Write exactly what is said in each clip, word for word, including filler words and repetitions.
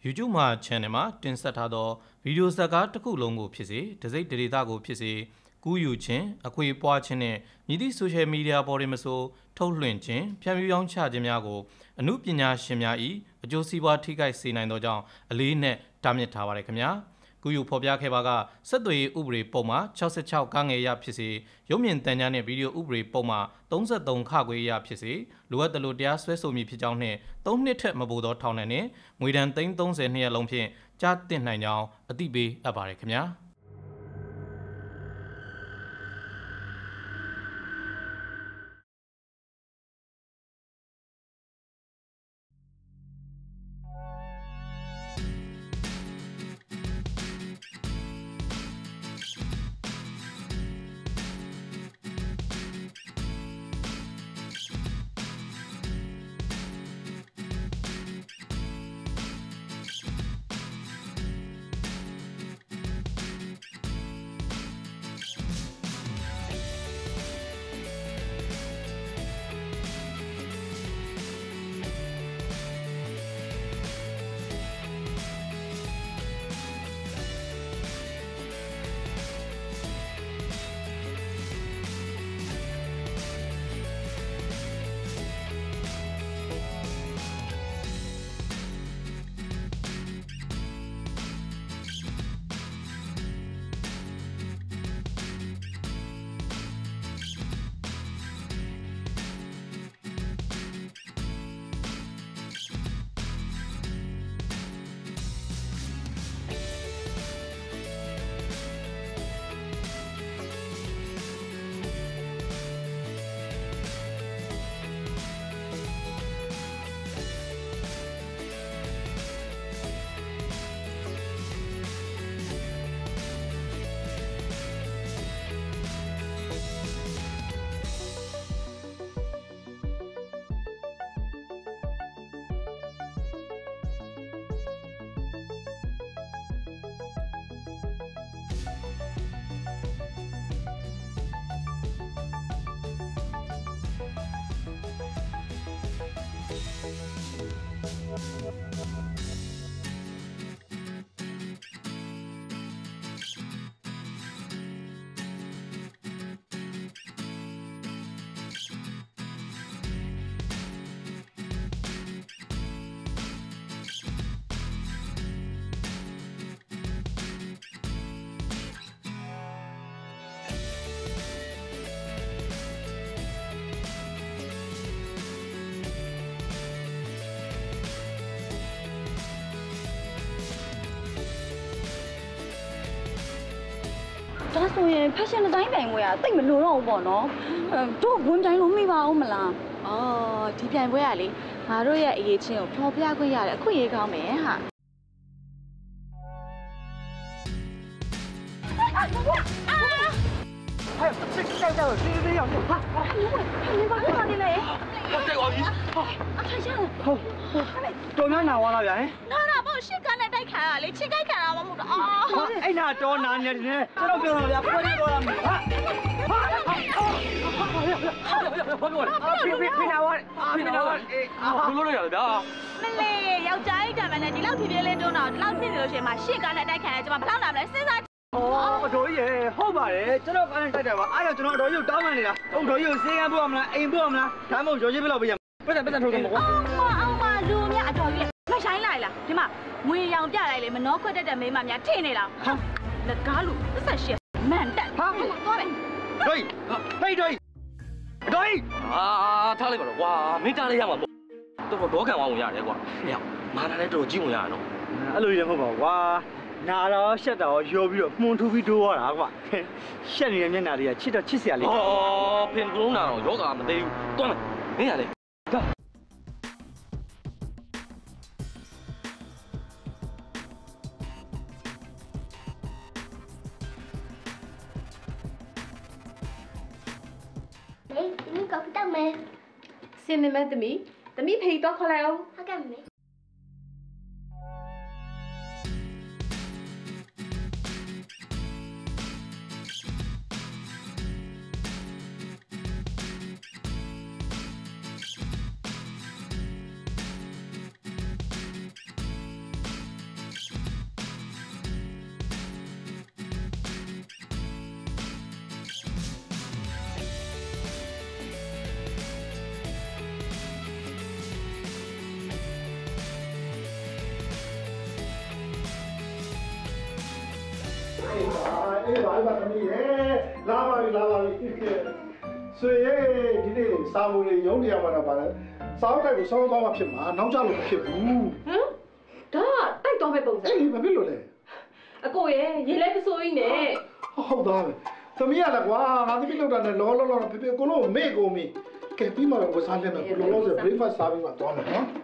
YouTube မှာ channel မှာတင်ဆက်ထားသောဗီဒီယိုဇာတ်ကားတစ်ခုလုံးကိုဖြစ်စေတစိမ့်ဒေတာကိုဖြစ်စေကူးယူခြင်းအခွေပွားခြင်းနဲ့မြည်သည့် social media ပေါ်တွင်မဆိုထုတ်လွှင့်ခြင်းဖြန့်ဖြူးရောင်းချခြင်းများကိုအမှုပညာရှင်များ၏အကျိုးစီးပွားထိခိုက်စေနိုင်သောကြောင့်အလေးနက်တားမြစ်ထားပါတယ်ခင်ဗျာကူးယူဖော်ပြခဲ့ပါကဆက်သွယ်ရေးဥပဒေပုံမှာsixty-sixကငယ်ရဖြစ်စေရုပ်မြင်သံကြားနဲ့ဗီဒီယိုဥပဒေပုံမှာthirty-threeခခွေရဖြစ်စေလိုအပ်သလိုတရားစွဲဆိုမည်ဖြစ်ကြောင်းနှင့်threeနှစ်ထက်မပိုသောထောင်ဒဏ်နှင့်ငွေဒဏ်သိန်းthirtyနှစ်လုံးဖြင့်ကြားသင့်နိုင်ကြောင်းအသိပေးအပ်ပါတယ်ခင်ဗျာဒါဆိုရင် fashion design ပြိုင်ပွဲကတိတ်မလိုတော့ဘူးပေါ့နော်အဲတို့ဝင်ပြိုင်လို့မိပါဦးမလားအော်ဒီပြိုင်ပွဲကလေငါတို့ရဲ့အရေးချင်းကိုဖော်ပြခွင့်ရတဲ့အခွင့်အရေးကောင်းမယ်ဟာ哎，这这这这这要命！哈， 你把这哪里来？ 我这我鱼。 啊，太像了。 好，多难拿完了呗？ 那那帮我先干来带看啊，你先干看啊，我们啊。 哎，那多难呢？呢，这都不用了，快点过来！啊！啊！好，好，好，好，好，好，好，别别别拿我，别拿我，哎，啊，不弄了呀，别啊！ မလေးယောက်ျားကြီးတံမနဲ့ဒီလောက်ဖြည်းဖြည်းလေးတွန်းတော့ဒီလောက်ဖြစ်နေလို့ရှိရင်မှရှေ့ကားနဲ့တိုက်ခံရကျွန်မဘယ်လောက်လာမလဲစဉ်းစား哦，တော်ကြီးရေဟုတ်ပါတယ်ကျွန်တော်ကားနဲ့တိုက်တယ်ပါအားကြောင့်ကျွန်တော်တော်ကြီးကိုတောင်းပန်နေတာဟုတ်တော်ကြီးကိုစေးရမ်းပို့ရမလားအိမ်ပို့ရမလားဒါမှမဟုတ်ရော်ကြီးဘယ်လောက်ပေးရမလဲပတ်သက်ပတ်သက်ထုတ်တယ်မဟုတ်အောင်မအောင်မလူမြအတော်ကြီးမဆိုင်လိုက်လားဒီမှာငွေရောင်ပြလိုက်လေမနှောခွက်တက်တဲ့မိန်းမများထင်နေလားဟာလက်ကားလူသက်ဆက်ရှက်မန်တက်ဟာသွားမယ်တော်ကြီးဟေးတော်ကြီးတော်ကြီးအာထားလိုက်ပါတော့ကွာမင်းတားလေးရမှာပေါ့တော့တော့ခံသွားဝင်ရတယ်ကွာဟဲ့မာနာလည်းတော်ကြီးဝင်ရတော့အဲ့လိုလည်းမဟုတ်ပါဘူးကွာနာတော့ရှက်တော့ရောပြီးတော့မှုန်ထူပြီးတိုးသွားတာကွာရှက်နေတဲ့မျက်နှာတွေကချစ်တော့ချစ်စရာလေးဩဖင်ကလုံးနာတော့ယောဂမသိဘူးတွန်းမယ်မင်းရလေဒါဟေးဒီကောက်တောက်မယ်စင်နေမဲ့သမီးသမီးဖေးတော့ခေါ်လိုက်အောင်ဟုတ်ကဲ့မေအေးပါအေးပါသမီးရေလာပါပြီလာပါပြီဆွေရေဒီနေ့စာမူရေရုံးနေရမှာတော့ပါလေစာအုပ်တိုက်ကိုစောင်းသွားမှဖြစ်မှာနောက်ကျလို့မဖြစ်ဘူးဟမ်ဒါတိုက်တော့ပဲပုံစံအေးမဖြစ်လို့လေအကိုရေရေလဲမစိုးရင်းနဲ့ဟုတ်သားပဲသမီးရလားကွာငါသမီးလောက်တာနဲ့လောလောလောဖေဖေကိုလုံးမေ့ကုန်ပြီကဲပြီးမှဝစားလဲမယ်ကိုလောလောဆို breakfast စားပြီးမှသွားမယ်နော်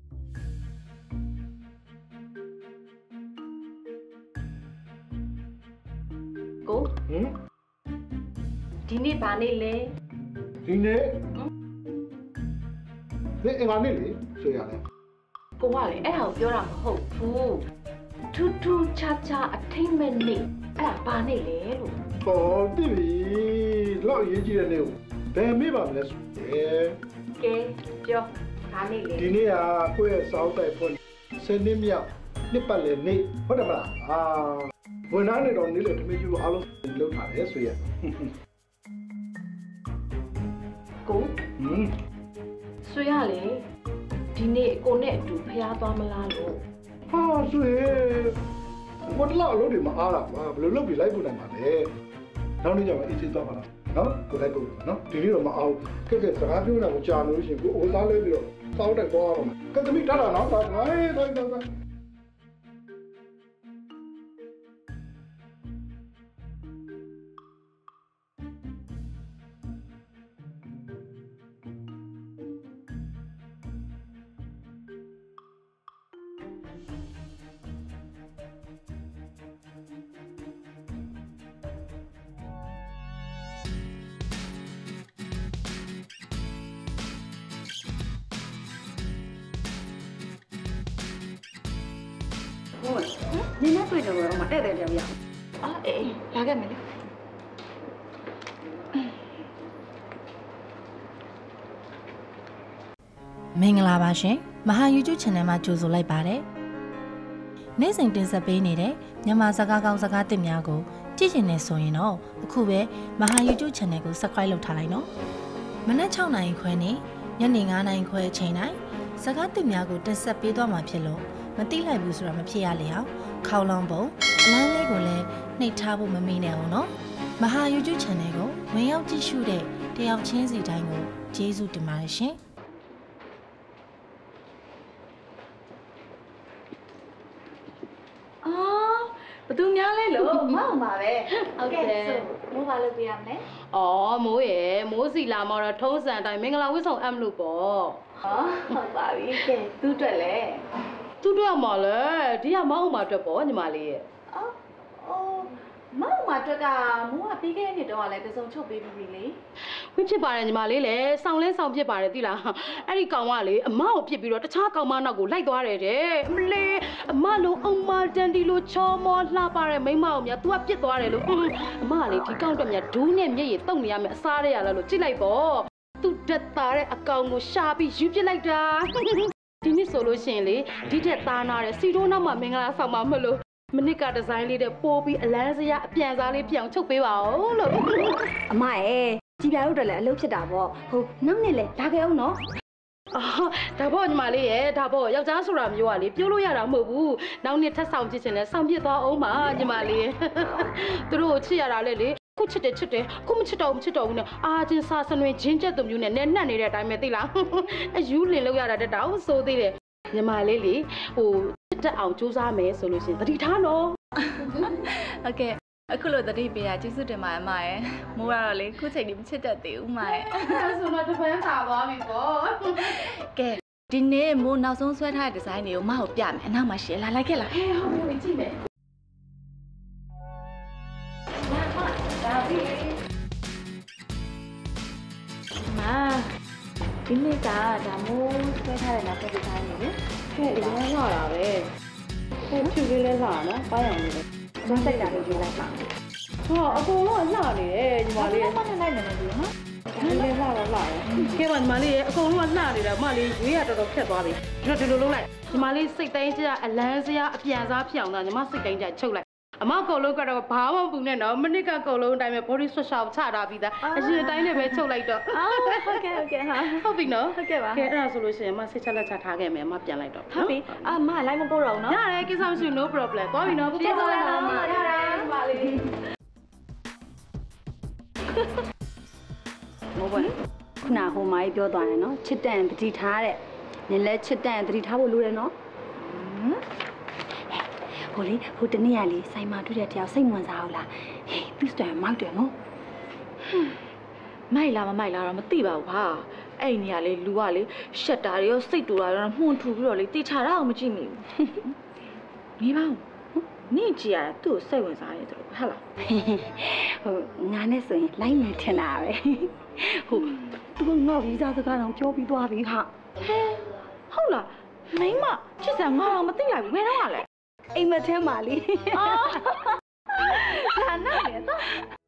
ကိုဟင်ဒီနေ့ဘာနေ့လဲဒီနေ့ဒီအင်္ဂါနေ့လေဆိုရလဲကိုကလေအဲ့ဒါကိုပြောတာမဟုတ်ဘူးထူးထူးခြားခြားအထိမ့်မဲ့နေ့အဲ့ဒါဘာနေ့လဲလို့ဟောတိပြီလောက်ရေးကြည့်တဲ့နေ့ကိုဘယ်မေ့ပါမလဲဆိုတယ်ကဲပြောဘာနေ့လဲဒီနေ့ကကိုယ့်ရဲ့စောင်းတိုက်ဖွင့်ဆယ်နှစ်မြောက်နှစ်ပတ်လည်နေ့ဟုတ်တယ်မလားအာဝန်ထမ်းတွေတော့နေ့လေတမီးကြီးကိုအားလုံးလုပ်ထားတယ်ဆိုရကိုဟင်းဆိုရလေဒီနေ့ကိုနဲ့အတူဖျားသွားမလားလို့ဟာဆိုရဘယ်လောက်လို့ဒီမအားလားကွာဘယ်လိုလုပ်ပြီးလိုက်ပို့နိုင်မှာလဲနောက်နေ့ကျမှအေးချသွားပါလားနော်ကိုလိုက်ပို့နော်ဒီနေ့တော့မအောင်ကဲကဲစကားပြောနေတာကိုကြာလို့ရှိရင်ကိုအိုးစားလဲပြီးတော့စောင်းတိုက်သွားအောင်ကဲသမီးထားတာနော်ဒါဟဲ့တိုင်းတိုင်းနင်းနဲ့တွေ့တယ်တော့မတဲ့တယ်တယ်ဗျာအာအေးလာခဲ့မယ်လေမင်္ဂလာပါရှင်မဟာ YouTube Channel မှာကြိုဆိုလိုက်ပါတယ်နေ့စဉ်တင်ဆက်ပေးနေတဲ့မြန်မာစကားကောင်းစကားသစ်များကိုကြည့်ချင်နေဆိုရင်တော့အခုပဲမဟာ YouTube Channel ကို Subscribe လုပ်ထားလိုက်နော်မနက်၆နာရီခွဲနဲ့ညနေ၅နာရီခွဲအချိန်တိုင်းစကားသစ်များကိုတင်ဆက်ပေးသွားမှာဖြစ်လို့မသိလိုက်ဘူးဆိုတာမဖြစ်ရလေအောင်ခေါလောင်းပုံအလန်းလေးကိုလည်းနှိပ်ထားဖို့မမေ့နဲ့အောင်နော်မဟာ YouTube Channel ကိုဝင်ရောက်ကြည့်ရှုတဲ့တယောက်ချင်းစီတိုင်းကိုကျေးဇူးတင်ပါတယ်ရှင်အော်ဘသူများလဲလို့မောင်ပါပဲဟုတ်ကဲ့ဆိုမိုးပါလို့ပြရမလဲအော်မိုးရယ်မိုးစီလာမော်တော့ထုံးစံအတိုင်းမင်္ဂလာဝတ်ဆောင်အပ်မလို့ပေါ့ဟောဟုတ်ပါပြီကဲသူ့အတွက်လဲသူ့အတွက်မှာလဲဒီကမောင်မအတွက်ပေါ့ညီမလေးရဲ့အော်အော်မောင်မအတွက်ကမိုးကပြီးခဲ့တဲ့နှစ်တော့လည်းတစုံချုပ်ပေးပြီလေဝင်းဖြစ်ပါတယ်ညီမလေးလေဆောင်းလဲဆောင်းဖြစ်ပါတယ်သိလားအဲ့ဒီကောင်ကလေအမကိုပြစ်ပြီးတော့တခြားကောင်မနောက်ကိုလိုက်သွားတယ်တဲ့အမလေးအမလုံးအုံမတန်ဒီလိုချောမောလှပတဲ့မိန်းမကိုများ तू ကပြစ်သွားတယ်လို့အမကလေဒီကောင်တော့များဒူးနဲ့မျက်ရည်တုံနေရမယ်အစားရရလားလို့ကြည့်လိုက်ပေါ့သူတက်သားတဲ့အကောင်ကိုရှာပြီးယူပြစ်လိုက်တာဒီနေ့ဆိုလို့ရှိရင်လေဒီတက်သားနာတဲ့စီတိုးနောက်မှာမင်္ဂလာဆောင်မှာမလို့မနစ်ကဒီဇိုင်းလေးတဲ့ပိုးပြီးအလန်းစရာအပြန်စားလေးပြောင်းချုပ်ပေးပါဦးလို့အမရဲ့ကြည်ပြတို့တက်လည်းအလုပ်ဖြစ်တာပေါ့ဟုတ်နောက်နေ့လေလာခဲ့အောင်နော်အော်ဒါပေါ့ညီမလေးရဲ့ဒါပေါ့ယောက်ျားဆိုတာမျိုးကလေပြောလို့ရတာမဟုတ်ဘူးနောက်နေ့ထပ်ဆောင်ကြည့်ချင်တယ်ဆောင်ပြစ်သွားအောင်ပါညီမလေးသူတို့ကိုချစ်ရတာလေလေခုချစ်တယ်ချစ်တယ်ခုမချစ်တော့မချစ်တော့ဘူးနဲ့အာချင်းစာစနွေချင်းကျက်သူမျိုးနဲ့နဲ့နှက်နေတဲ့အတိုင်းပဲသိလားအယူလင်လောက်ရတာတက်တော့ဆိုသေးတယ်ညီမလေးလေဟိုတက်အောင်စူးစမ်းမယ်ဆိုလို့ရှိရင်သတိထားနော်ဟုတ်ကဲ့အခုလိုသတိပေးတာကျေးဇူးတင်ပါတယ်အမရဲ့မိုးရတော့လေခုချိန်ဒီမချစ်တတ်သေးဘူးအမရဲ့အဲ့ဆိုတော့တပန်းပါသွားပြီပေါ့ကဲဒီနေ့မိုးနောက်ဆုံးဆွဲထားတဲ့ဒီဇိုင်းတွေကိုမဟုတ်ပြမယ်အနောက်မှာရှယ်လာလိုက်ခဲ့လားဟဲ့ဟုတ်ပြီကြည့်မယ်ဒါပြီမာဒီနေ့ကဒါမိုးဆွဲထားတဲ့နောက်ဒီဇိုင်းတွေလေဟဲ့ဒီမှာလာတာပဲဟဲ့ဖြူလေးလဲလာနော်ပါရအောင်လေမစိတ်တာလေးရေးလိုက်ပါဟောအကုန်လုံးလှနေတယ်ညီမလေးမနဲ့လိုက်နေတယ်ဒီနော်ဒီလေးလှတော့လှတယ်ကဲပါညီမလေးအကုန်လုံးလှနေတာမလေးရွေးရတော်တော်ဖြတ်သွားပြီဒီလိုဒီလိုလုပ်လိုက်ညီမလေးစိတ်တိုင်းကြအလန်းစရာအပြန်စားဖြစ်အောင်တော့ညီမစိတ်တိုင်းကြချုပ်လိုက်အမကုံလုံးကတော့ဘာမှမပူနဲ့နော်မနစ်ကကုံလုံးအတိုင်းပဲ body swatch ချထားပြီးသားအရင်အတိုင်းနဲ့ပဲချုပ်လိုက်တော့အော်ဟုတ်ကဲ့ဟုတ်ကဲ့ဟာဟုတ်ပြီနော်ဟုတ်ကဲ့ပါကဲအဲ့ဒါဆိုလို့ရှိရင်အမစိတ်ချလက်ချထားခဲ့မယ်အမပြန်လိုက်တော့ဟုတ်ပြီအမလိုက်မပို့တော့ဘူးနော်ရတယ်ကိစ္စမရှိ no problem သွားပြီနော်ကျေးဇူးပါနော်ရတယ်ပါလေမောဘခုနဟိုမိုင်းပြောသွားတယ်နော်ချစ်တန်တတိထားတဲ့နင်လဲချစ်တန်တတိထားဖို့လိုတယ်နော်ဟိုလေဟိုတနေ့ကလေဆိုင်မှာတွေ့တဲ့တယောက်စိတ်ဝင်စားအောင်လားဟေးသူ့စတန်မိုက်တယ်နော်မိုက်လားမမိုက်လားတော့မသိပါဘူးဟာအဲ့ဒီနေရာလေလူကလေရှက်တာတွေရောစိတ်တူတာတွေရောမှုန်ထူပြီးတော့လေတိချတာအောင်မကြည့်မိဘူးမိပါဦးနင့်ကြည့်ရတာသူ့ကိုစိတ်ဝင်စားရတယ်တို့ဟာလားဟိုငါနဲ့ဆိုရင်လိုက်မယ်ထင်တာပဲဟိုသူကငါ့ဗီဇာစကားတော့ပြောပြီးသွားပြီဟာဟုတ်လားမိမချစ်စံငါတော့မသိလိုက်ဘူးဘယ်တော့မှလဲအိမ်မထဲမှာလေအော်ဒါနဲ့လေတော့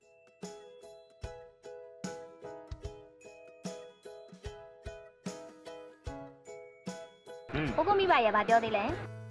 ကိုကိုမိဘရဲ့ဗာပြောသေးလဲ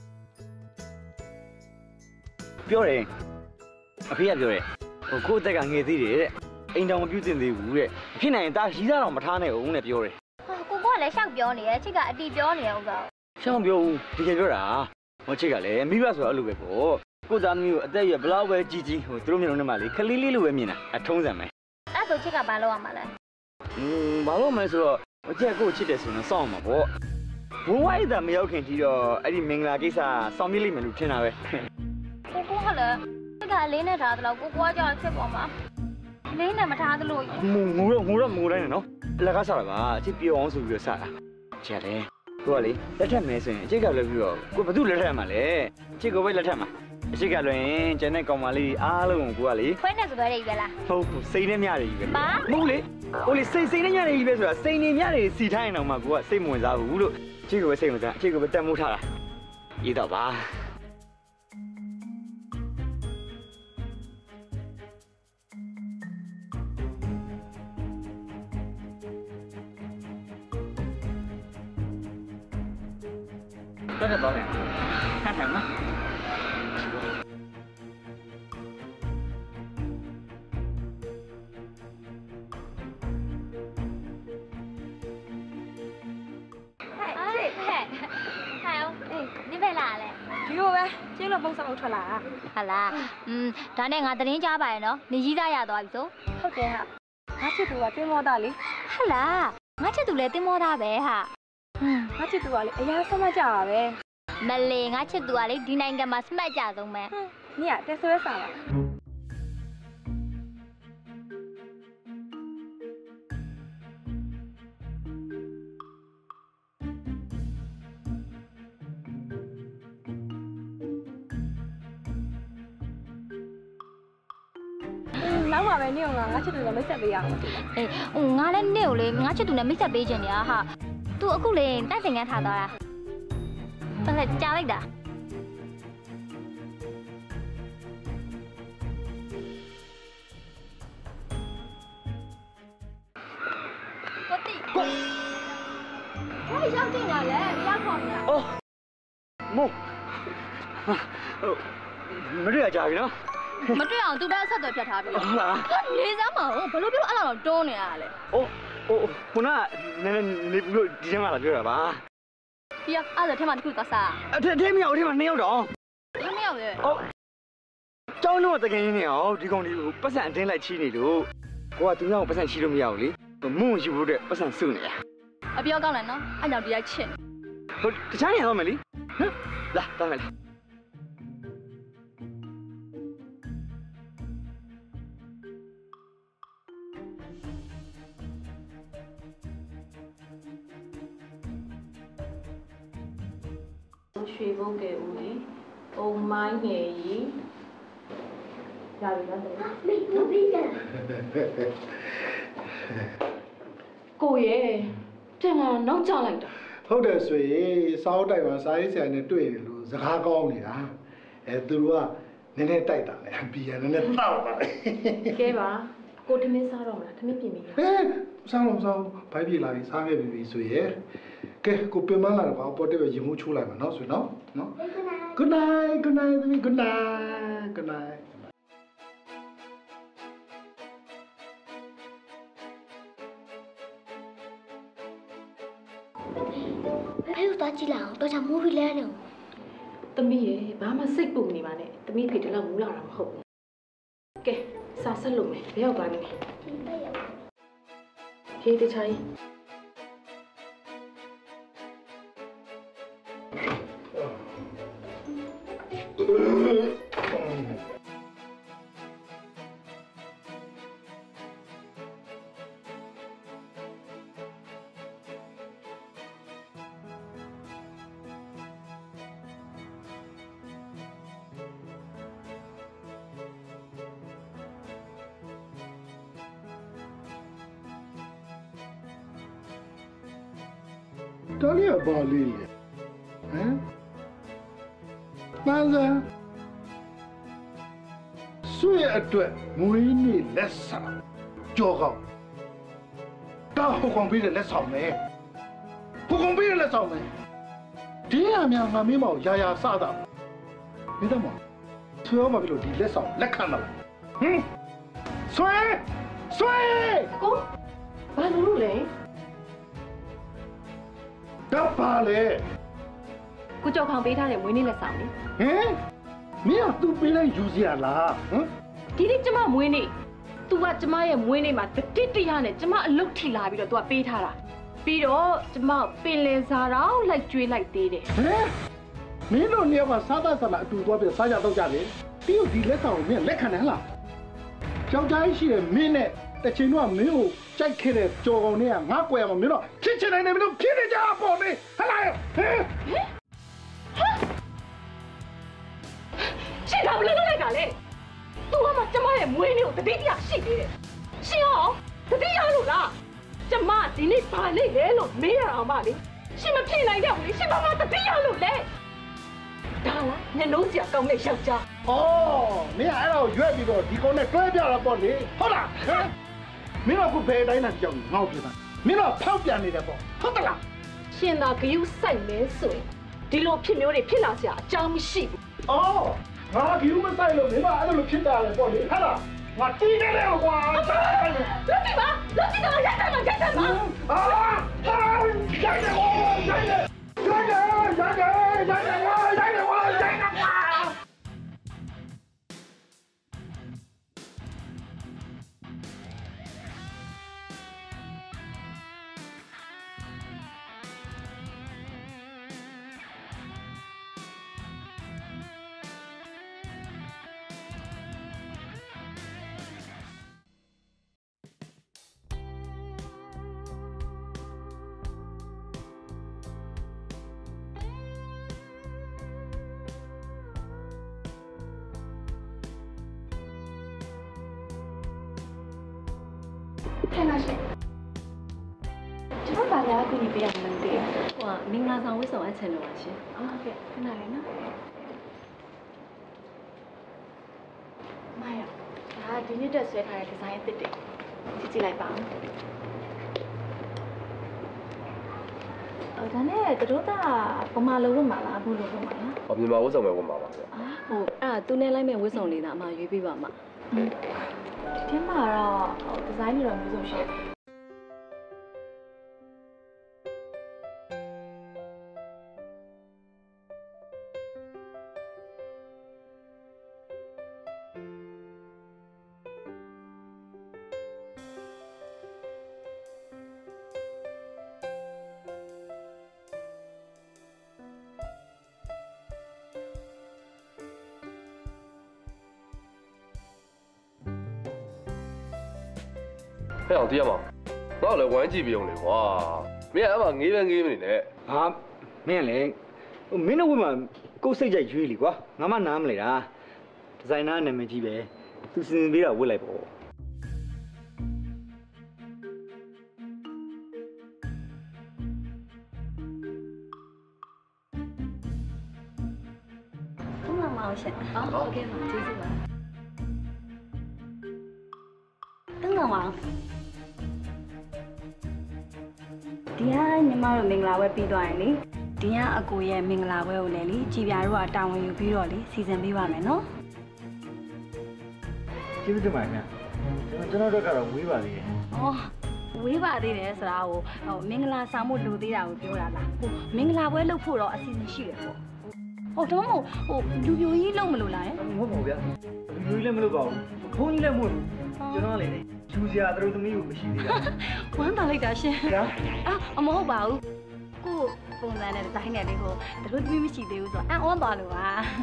ပြောတယ်အဖေကပြောတယ်ဟိုကိုအသက်ကငယ်သေးတယ်တဲ့အိမ်တော်မပြုတ်တင်သေးဘူးတဲ့ဖြစ်နိုင်ရင်ဒါရီးသားတော်မထားနဲ့ဦးနဲ့ပြောတယ်ဟာကိုကိုကလည်းရှောက်ပြောနေရဲ့ချစ်ကအတီပြောနေရဲ့ဥစ္စာရှောက်ပြောဦးတကယ်ပြောတာဟိုချစ်ကလည်းမိဘဆိုတော့အဲ့လိုပဲပေါ့ကိုသားသမီးကိုအသက်ရွယ်ဘလောက်ပဲကြီးကြီးဟိုသူတို့မျိုးလုံးထဲမှာလေခလေးလေးလိုပဲမြင်တာအထုံးစံပဲအဲ့ဆိုချစ်ကဘာလုပ်ရမှာလဲอืมဘာလို့မလဲဆိုတော့အကျက်ကိုချစ်တယ်ဆိုရင်စောင့်မှာပေါ့ဘဝရည်သားမရောက်ခင်ကြီးတော့အဲ့ဒီမင်္ဂလာကိစ္စဆောင်ပြလိမ့်မယ်လို့ထင်တာပဲကိုကိုကလည်းချစ်ကအလေးနဲ့ထားသလောက်ကိုကိုကကြောက်ချစ်ပေါ်မှာလေးနဲ့မထားသလိုငူငူတော့ငူတော့ငူတိုင်းနော်အလကားစားတာပါအချစ်ပြောအောင်ဆိုပြီးတော့စားတာချစ်တယ်ကိုကလေလက်ထက်မယ်ဆိုရင်အချစ်ကလည်းပြီးတော့ကိုဘာလို့လက်ထက်မှာလဲအချစ်ကိုပဲလက်ထက်မှာအချစ်ကလည်းရင်ကျန်တဲ့ကောင်မလေးအားလုံးကိုကလေခွဲနဲ့စပွဲတွေပဲလားဟုတ်ဟုတ်စိတ်နဲ့မြတွေကြီးပဲမဟုတ်လေဟိုလေစိတ်စိတ်နဲ့ညတွေကြီးပဲဆိုတာစိတ်နေမြတွေစီထားရင်တော့မှကိုကစိတ်မဝင်စားဘူးလို့အချစ်ကိုပဲစိတ်ဝင်စားအချစ်ကိုပဲတက်မှုထားတာရေးတော့ပါတက်တော့တယ်ခက်တယ်နော်ဒီလိုပဲကျင်းလို့ပုံစံအုပ်ထွက်လာတာဟာလားอืมဒါနဲ့ငါသတင်းကြားပါရဲ့နော်နေကြီးသားရသွားပြီဆိုဟုတ်တယ်ဟာငါချစ်သူကတင်းမောသားလေဟာလားငါချစ်သူလည်းတင်းမောသားပဲဟာဟွန်းငါချစ်သူကလေအရာစမကြတာပဲမလေငါချစ်သူကလေဒီနိုင်ငံမှာစမတ်ကြဆုံးပဲနင်ကတဲဆွဲစားပါနောက်မှာပဲနေအောင်ငါငါချစ်သူနဲ့မိတ်ဆက်ပေးရအောင်အေးဟိုငါလည်းနေကိုလေငါချစ်သူနဲ့မိတ်ဆက်ပေးခြင်းနေတာဟာသူအခုလေတိုက်တင်ကန်းထားသွားတာတော်တော်ကြားလိုက်တာကိုတိကိုဘာရောက်တင်လာလဲမရခေါ်နေတာအော်မို့မရကြပြီနော်မတွေ့အောင်သူပဲအဆက်တော်ဖြတ်ထားပြီဟုတ်လားနေစမ်းမအောင်ဘယ်လိုပြောအဲ့လောက်တော့တွန်းနေရတာလဲအိုးအိုးခုနကနည်းနည်းနေပြီးတော့ဒီထဲမှာလာပြောတာပါပြအဲ့ဒါထဲမှာတခုသွားစားအထဲထဲမရောက်ထဲမှာနှစ်ယောက်တော့ထဲမရောက်လေဟုတ်ကျောင်းတော့တကယ်နေအောင်ဒီကောင်ဒီကိုပတ်စံအတင်းလိုက်ချီးနေလို့ကိုကသူများကိုပတ်စံချီးလို့မရဘူးလေမုံယူဖို့တဲ့ပတ်စံစုနေတာအပြောကောင်းတယ်နော်အဲ့ကြောင့်ဒီရိုက်ချစ်ဟိုတခြားနေတော့မယ်လीဟမ်လာတော့မယ်ရွှေဘုတ်ကဲဦးလေးအုံမိုင်းငယ်ကြီးရပြီလားတဲ့မိမပြီးကြကိုရဲ့တင်လာနောက်ကျလိုက်တာဟုတ်တယ်ဆိုရင်စားအုပ်တိုက်မှာစားရေးဆရာနဲ့တွေ့နေလို့စကားကောင်းနေတာအဲသူတို့ကနည်းနည်းတိုက်တာလေဘီယာနည်းနည်းတောက်ပါလေကဲပါကိုထမင်းစားတော့မလားထမင်းပြင်ပြီလားဟဲ့စားလို့စားဘိုက်ပြေလာပြီစားခဲ့ပြီပြီဆိုရင်ကဲကိုပင်မလာတော့ဘာပေါ်တက်ပဲရင်မှုချိုးလိုက်မှာနော်ဆိုနော်နော် Good night good night good night good night ဖေးတော့ကြည့်လာအောင်တော့ချမိုးပြီးလဲနေသမီးရေဘာမှစိတ်ပူနေပါနဲ့သမီးဖေဒီလောက်မူးလာတာမဟုတ်ဘူးကဲစာဆက်လို့မယ်ဘယ်ရောက်သွားနေလဲဖြေးတချိုင်းဒါလေးကဘာလေးလဲဟမ်မန်းစံဆွေအတွက်ငွေနဲ့လက်ဆောင်ကြောကောင်းတာဟုတ်ကောင်ပြီးတဲ့လက်ဆောင်ပဲဟုတ်ကောင်ပြီးတဲ့လက်ဆောင်ပဲဒီအများငါမင်းမောင်ရာရာစတာမင်းတို့မဆွေရောမပြီးလို့ဒီလက်ဆောင်လက်ခံတော့ဟင်ဆွေဆွေကိုဘာလို့လို့လဲတော့ပါလေကိုကြောက်ခေါင်ပေးထားတဲ့မွေးနေ့လက်ဆောင်လေဟင်မင်းကသူ့ပေးလိုက်ယူစီရလားဟမ်ဒီနေ့ကျမမွေးနေ့ तू ကကျမရဲ့မွေးနေ့မှာတတိတရနဲ့ကျမအလုပ်ထိလာပြီးတော့ तू ကပေးထားတာပြီးတော့ကျမပင်လင်စားတော့လိုက်ကျွေးလိုက်သေးတယ်ဟမ်မင်းတို့နေရာမှာစားသားစားလာအတူသွားပြီးစားကြတော့ကြလေပြီးတော့ဒီလက်ဆောင်ကိုမင်းလက်ခံတယ်ဟလားကြောက်ကြိုင်းရှိတယ်မင်းနဲ့တချင်တော့မင်းကိုကြိုက်ခဲ့တဲ့ကြော်ကောင်တွေကငါ့ကွယ်မှာမင်းတို့ဖြစ်ချင်တယ်မင်းတို့ဖြစ်နေကြပေါ့လေဟလားဟမ်ရှင်ကဘယ်လိုလုပ်လိုက်တာလဲ तू ကမှကျမရဲ့မွေးနေ့ကိုတတိယရှိသေးတယ်ရှင်ရောတတိယလို့လားကျမဒီနေ့ဘာနေ့လဲလို့မေးရအောင်မလေးရှင်မဖြစ်နိုင်တဲ့ဘူးလေရှင်ဘာမှတတိယလို့လဲဒါလားညနှုံးစရာကောင်းတဲ့ယောက်ျားဩမင်းအဲ့တော့ရွက်ပြီးတော့ဒီကောင်နဲ့တွဲပြတာပေါ့လေဟုတ်လားဟမ်မင်းတို့ကဘယ်တိုင်းနဲ့ကြောက်ငေါ့ပြတာမင်းတို့ဖောက်ပြန်နေတယ်ပေါ့ဟုတ်သလားရှင်သာဂယုစိုက်မဲဆိုရင်ဒီလိုဖြစ်မျိုးတွေဖြစ်လာစရာအကြောင်းမရှိဘူးဩငါဂယုမဆိုင်လို့မင်းကအဲ့လိုဖြစ်တာလေပေါ့လေဟုတ်လားငါတီးနေတယ်ကွာလက်ကြည့်ပါလက်ကြည့်တော့ရိုက်တယ်မှာရိုက်တယ်မှာအာဟာရိုက်တယ်ကွာရိုက်တယ်ရိုက်တယ်ရိုက်တယ်ရိုက်တယ်ကွာရိုက်တယ်ကွာရိုက်တယ်ကွာထိုင်ပါရှင်ကျမဘာများကူညီပေးရမလဲမသိဘူးဟိုကမင်္ဂလာဆောင်ဝတ်ဆောင်အပ်ချင်လို့ပါရှင်ဟုတ်ကဲ့ခဏလေးနော်မာယာဒါဒီနေ့တက်ဆွဲထားတဲ့ဒီဇိုင်းအသစ်တွေကြည့်ကြည့်လိုက်ပါဦးအော်ဒါနဲ့တို့ကပမာလုံးဝမှာလားဘူးလို့ပြောမှာလားဟောမြန်မာဝတ်ဆောင်ပဲဝတ်မှာပါဗျာဟိုအဲ့ဒါသူနဲ့လိုက်မဲ့ဝတ်ဆောင်လေးသာအမှရွေးပေးပါမှာဒီထဲမှာတော့ဒီဇိုင်းတွေတော့မျိုးစုံရှိတယ်ဟဲ့အောင်တရားမတော့လည်းဝမ်းကြည့်ပြုံးလေကွာမင်းအဲ့မှာငေးပဲငေးမနေနဲ့ဟာမင်းလည်းမင်းတို့ဝင်းမှာကိုယ်စိတ်ကြိုက်ရွေးလीကွာငါမှနားမလဲတာဒီဇိုင်နာနာမည်ကြီးပဲသူစင်စင်ပေးတာဝတ်လိုက်ပေါ့ဟုတ်မှာမအောင်ရှင်ဟုတ်ကဲ့ပါကျေးဇူးပါတုံးကောင်ပါဒီကညီမတို့မင်္ဂလာပွဲပြီးသွားရင်လေဒီကအကိုရဲ့မင်္ဂလာပွဲကိုလည်းလေကြည်ပြာတို့ကတာဝန်ယူပြီးတော့လေစီစဉ်ပေးပါမယ်နော်ကျေးဇူးတင်ပါတယ်ခင်ဗျကျွန်တော်တို့ကတော့ဝေးပါသေးတယ်ဩဝေးပါသေးတယ်ဆိုတာကိုဟိုမင်္ဂလာဆောင်ဖို့လိုသေးတာကိုပြောတာလားဟိုမင်္ဂလာပွဲလုပ်ဖို့တော့အစီအစဉ်ရှိတယ်ပေါ့ဟိုတော့ဟိုလူပြိုကြီးလုပ်မလို့လားမဟုတ်ပါဘူးဗျာလူကြီးလည်းမလုပ်ပါဘူးဘုန်းကြီးလည်းမဟုတ်ဘူးကျွန်တော်လည်းယူစရာတို့သမီးကိုမရှိသေးတာဝမ်းသာလိုက်တာရှင်ညာအာမဟုတ်ပါဘူးကိုပုံစံနဲ့ဒီဇိုင်းနဲ့လေးကိုတို့သမီးမရှိသေးဘူးဆိုတော့အံ့ဩသွားလို့ပါ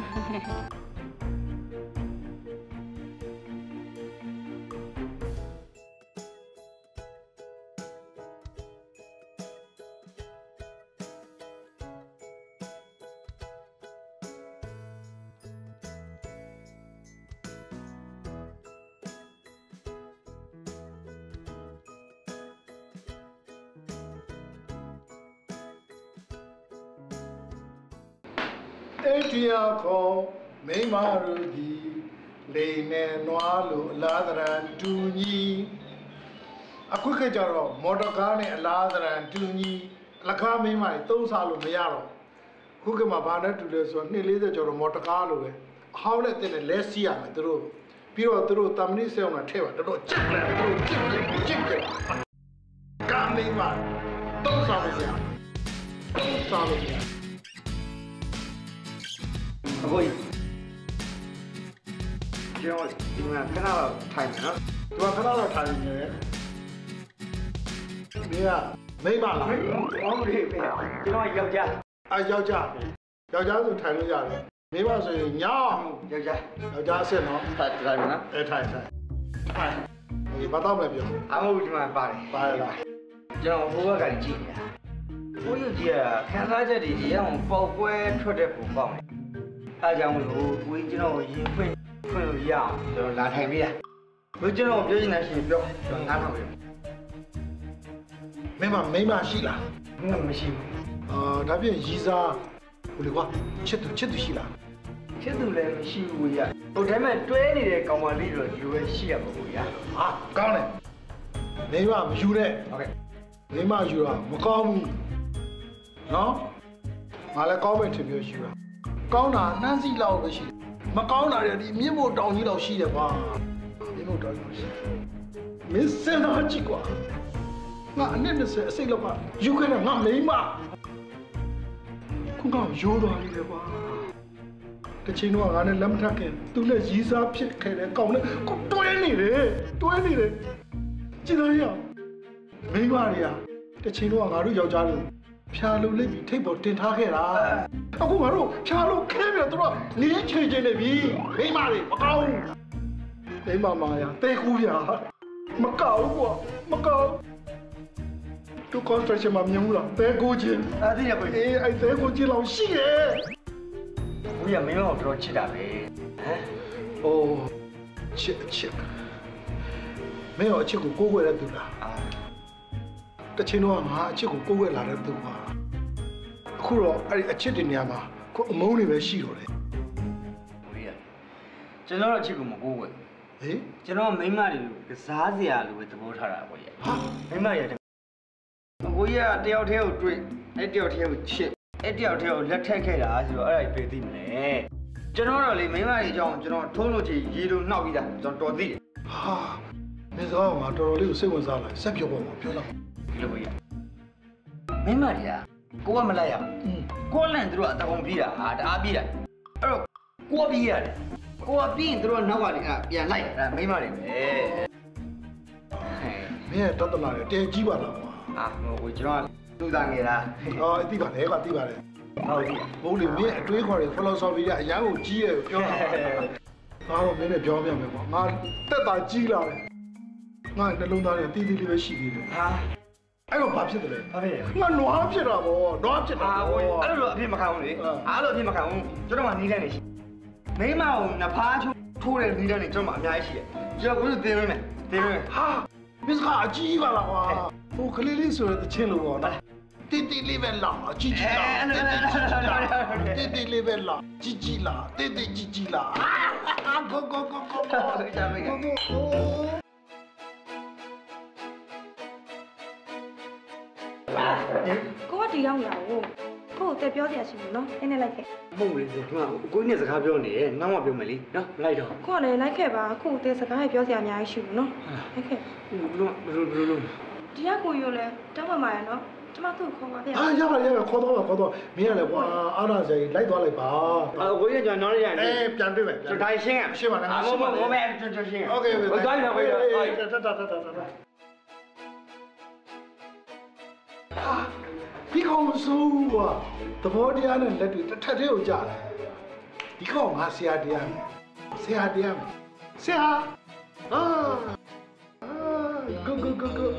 အေးတရားခေါ်မိမတို့ဒီလိန်နဲ့နွားလိုအလားသဏ္ဍာန်တူညီအခုခေတ်ကျတော့မော်တော်ကားနဲ့အလားသဏ္ဍာန်တူညီအလကားမိမတွေသုံးစားလို့မရတော့ခုခေတ်မှာဘာနဲ့တူလဲဆိုတော့နှစ်လေးဆယ်ကျော်တော့မော်တော်ကားလိုပဲအဟောင်းနဲ့တင်တဲ့လက်စီရမယ်သူတို့ပြီးတော့သူတို့တမဏိစေအောင်နဲ့ထဲပါတော်တော်ကြက်တယ်သူတို့ကြက်ကြက်ကြက်ကြက်ကားမိမသုံးစားလို့မရသုံးစားလို့မရအခုကျွန်တော်ဒီမှာခဏတော့ထိုင်မယ်နော်သူကခဏတော့ထိုင်နေတယ်မင်းကမိမလားဟုတ်ပြီဗျာကျွန်တော်ယောက်ျားအဲယောက်ျားယောက်ျားဆိုထိုင်လို့ရတယ်မိမဆိုရင်ညောင်းယောက်ျားယောက်ျားအစ်စ်နော်ထိုင်ထိုင်နော်အဲထိုင်ထိုင်ထိုင်ဒီဘာတော့မပြောအမို့ဒီမှာပါတယ်ပါရလားကျွန်တော်ဟိုဘက်ကကြည့်နေတာဘိုးရုပ်ကြီးကခန်းစားချက်တွေအရင်ကပေါက်ပွဲထွက်တဲ့ပုံပေါက်တယ်အဲကြောင့်မလို့ကိုကြီးကျွန်တော်ရင်ဖွင့်ဖွင့်လို့ရအောင်ကျွန်တော်လာထိုင်ပေးတာဘယ်ကျွန်တော်ပြောချင်တာရှိရင်ပြောကျွန်တော်နားထောင်ပေးမင်းမမိမရှိလားဘူးမရှိဘူးအာဒါပြင်ရီစားဟိုလေကွာချစ်သူချစ်သူရှိလားချစ်သူလည်းမရှိဘူးရဟိုဒါပေမဲ့တွဲနေတဲ့ကောင်မလေးတော့ဒီလိုပဲရှိရပါဘူးရဟာကောင်းတယ်မိမမယူတဲ့ဟုတ်ကဲ့မိမယူတာမကောင်းဘူးနော်ငါလည်းကောင်းမယ်ထင်ပြောယူတာကောင်းတာနှမ်းစီလောက်ပဲရှိတယ်မကောင်းတာတွေဒီမြင့်မို့တောင်ကြီးလောက်ရှိတယ်ကွာမြင့်မို့တောင်ကြီးရှိမင်းစင်တော့ကြည့်ကွာငါအနည်းနဲ့အစိတ်လောက်ကယူခဲ့တဲ့ငါမိမခုကောင်ရိုးသွားပြီလေကွာတချင်တော့ငါနဲ့လက်မထပ်ခင်သူနဲ့ရီးစားဖြစ်ခဲ့တဲ့ကောင်နဲ့ကိုတွဲနေတယ်တွဲနေတယ်ကြည့်သားရအောင်မိမတွေကတချင်တော့ငါတို့ယောက်ျားတွေဖြာလို့လက်ပြီးထိပ်ပေါ်တင်ထားခဲ့တာအခုငါတို့ဖြာလို့ခဲပြီးတော့သူတို့နင်းချေချင်နေပြီမိမတွေမကောင်းမိမမာရတဲကူးရမကောင်းကွာမကောင်းသူ construction မှာမြင်ဘူးလားတဲကူးချင်းအဲ့ဒီရပဲအေးအဲ့တဲကူးချင်းလောက်ရှိရဲ့ဘူးရမင်းတို့တော့ချစ်တာပဲဟမ်အိုးချစ်ချစ်မင်းရောအချစ်ကိုကိုးကွယ်တဲ့သူလားအာတချင်တော့ငါအချစ်ကိုကိုးကွယ်လာတဲ့သူပါအခုတော့အဲ့ဒီအချစ်တွေနေရာမှာကိုအမုန်းတွေပဲရှိတော့တယ်ဘူးရကျွန်တော်တို့ချစ်ကိုမကိုးွယ်ဟေးကျွန်တော်မိန်းမတွေလိုကစားစရာလိုပဲသဘောထားတာပေါ့ရဟာမိန်းမရတယ်ဘူးရတယောက်တည်းကိုတွေ့အဲ့တယောက်တည်းကိုချစ်အဲ့တယောက်တည်းကိုလက်ထက်ခဲ့တာဆိုတော့အဲ့ဒါပြေးသိမလဲကျွန်တော်တော့လေမိန်းမတွေအကြောင်းကျွန်တော်ထုံးလို့ချီရေလိုနှောက်ပြီးသားကျွန်တော်တော်သိတယ်ဟာမင်းစကားကငါတော်တော်လေးကိုစိတ်ဝင်စားလာဆက်ပြောပါဦးပြောတော့ဒီလိုပဲရမိန်းမတွေကကိုကမလိုက်ရဘူးကိုလန့်သူတို့အတောင်ပြေးတာဟာတအားပြေးတာအဲ့တော့ကိုပြေးရတယ်ကိုကပြေးရင်သူတို့နောက်ကလည်းပြန်လိုက်တာမိန်းမတွေပဲမင်းရဲ့တတ်တနာတွေတဲကြီးပါလားကွာအာဟိုကျွန်တော်လူသားငယ်လားအော်သိပါတယ်ကွာသိပါတယ်ဟုတ်ပြီဘုန်းလေးမင်းအတွေးခေါ်တွေ philosophy တွေအရန်ကိုကြီးရဲ့ပြောတာငါတော့မင်းနဲ့ပြောပြမယ်ကွာငါတက်တာကြီးလာတယ်ငါနှလုံးသားတွေတီးတီးလေးပဲရှိသေးတယ်ဟာအဲ့တော့ဘာဖြစ်တယ်လဲဘာဖြစ်လဲငါနွားဖြစ်တာဗောနွားဖြစ်တာအာဟိုအဲ့လိုအဖြစ်မခံဘူးလေအားလို့အဖြစ်မခံဘူးကျွန်တော်ကနီးလန်းနေရှိမိမကိုနဖားချိုးထိုးတဲ့နီးလန်းနေကျွန်တော်အများကြီးရှိတယ်ကျွန်တော်ကသင်ရမယ်သင်ရမယ်ဟာမင်းစကားအကြီးပါလားကွာဟိုကလေးလေးဆိုရတဲ့ချင်းလို့ဗောနော်တီတီလေးပဲလာကြီးကြီးလာတီတီလေးပဲလာကြီးကြီးလာတီတီကြီးကြီးလာကိုကိုကိုကိုကိုကြာပြီကကိုကဒီရောက်ရအောင်ကို့ကိုတက်ပြောစရာရှိဘူးနော်နည်းနည်းလိုက်ခဲ့မဟုတ်လေဒီမှာကိုကြီးနဲ့စကားပြောနေတယ်နောက်မှပြောမယ်လीနော်မလိုက်တော့ကိုကလည်းလိုက်ခဲ့ပါကို့ကိုတက်စကားပြောစရာအများကြီးရှိဘူးနော်လိုက်ခဲ့ဘလို့ဘလို့ဘလို့ဒီကကိုရိုလဲတောင်းပန်ပါရနော်တကျမတို့ခေါ်ပါဗျာအာရပါရပါခေါ်တော့ခေါ်တော့မင်းကလည်းကွာအားနာစေလိုက်သွားလိုက်ပါအော်ကိုကြီးကျွန်တော်နောက်ရရင်အေးပြန်တွေ့မယ်ကျွန်တော်ရှင်းရရှင်းပါလားရှင်းပါလားမမဲကျွန်တော်ရှင်းရโอเคโอเคသွားရပါပြီတတတတတဟာဒီကောင်ဆိုးကွာသဘောတရားနဲ့လက်တွေတစ်ထက်တည်းကိုကြားတယ်ဒီကောင်ငါဆရာတရားဆရာတရားဆရာအာဂူဂူဂူဂူ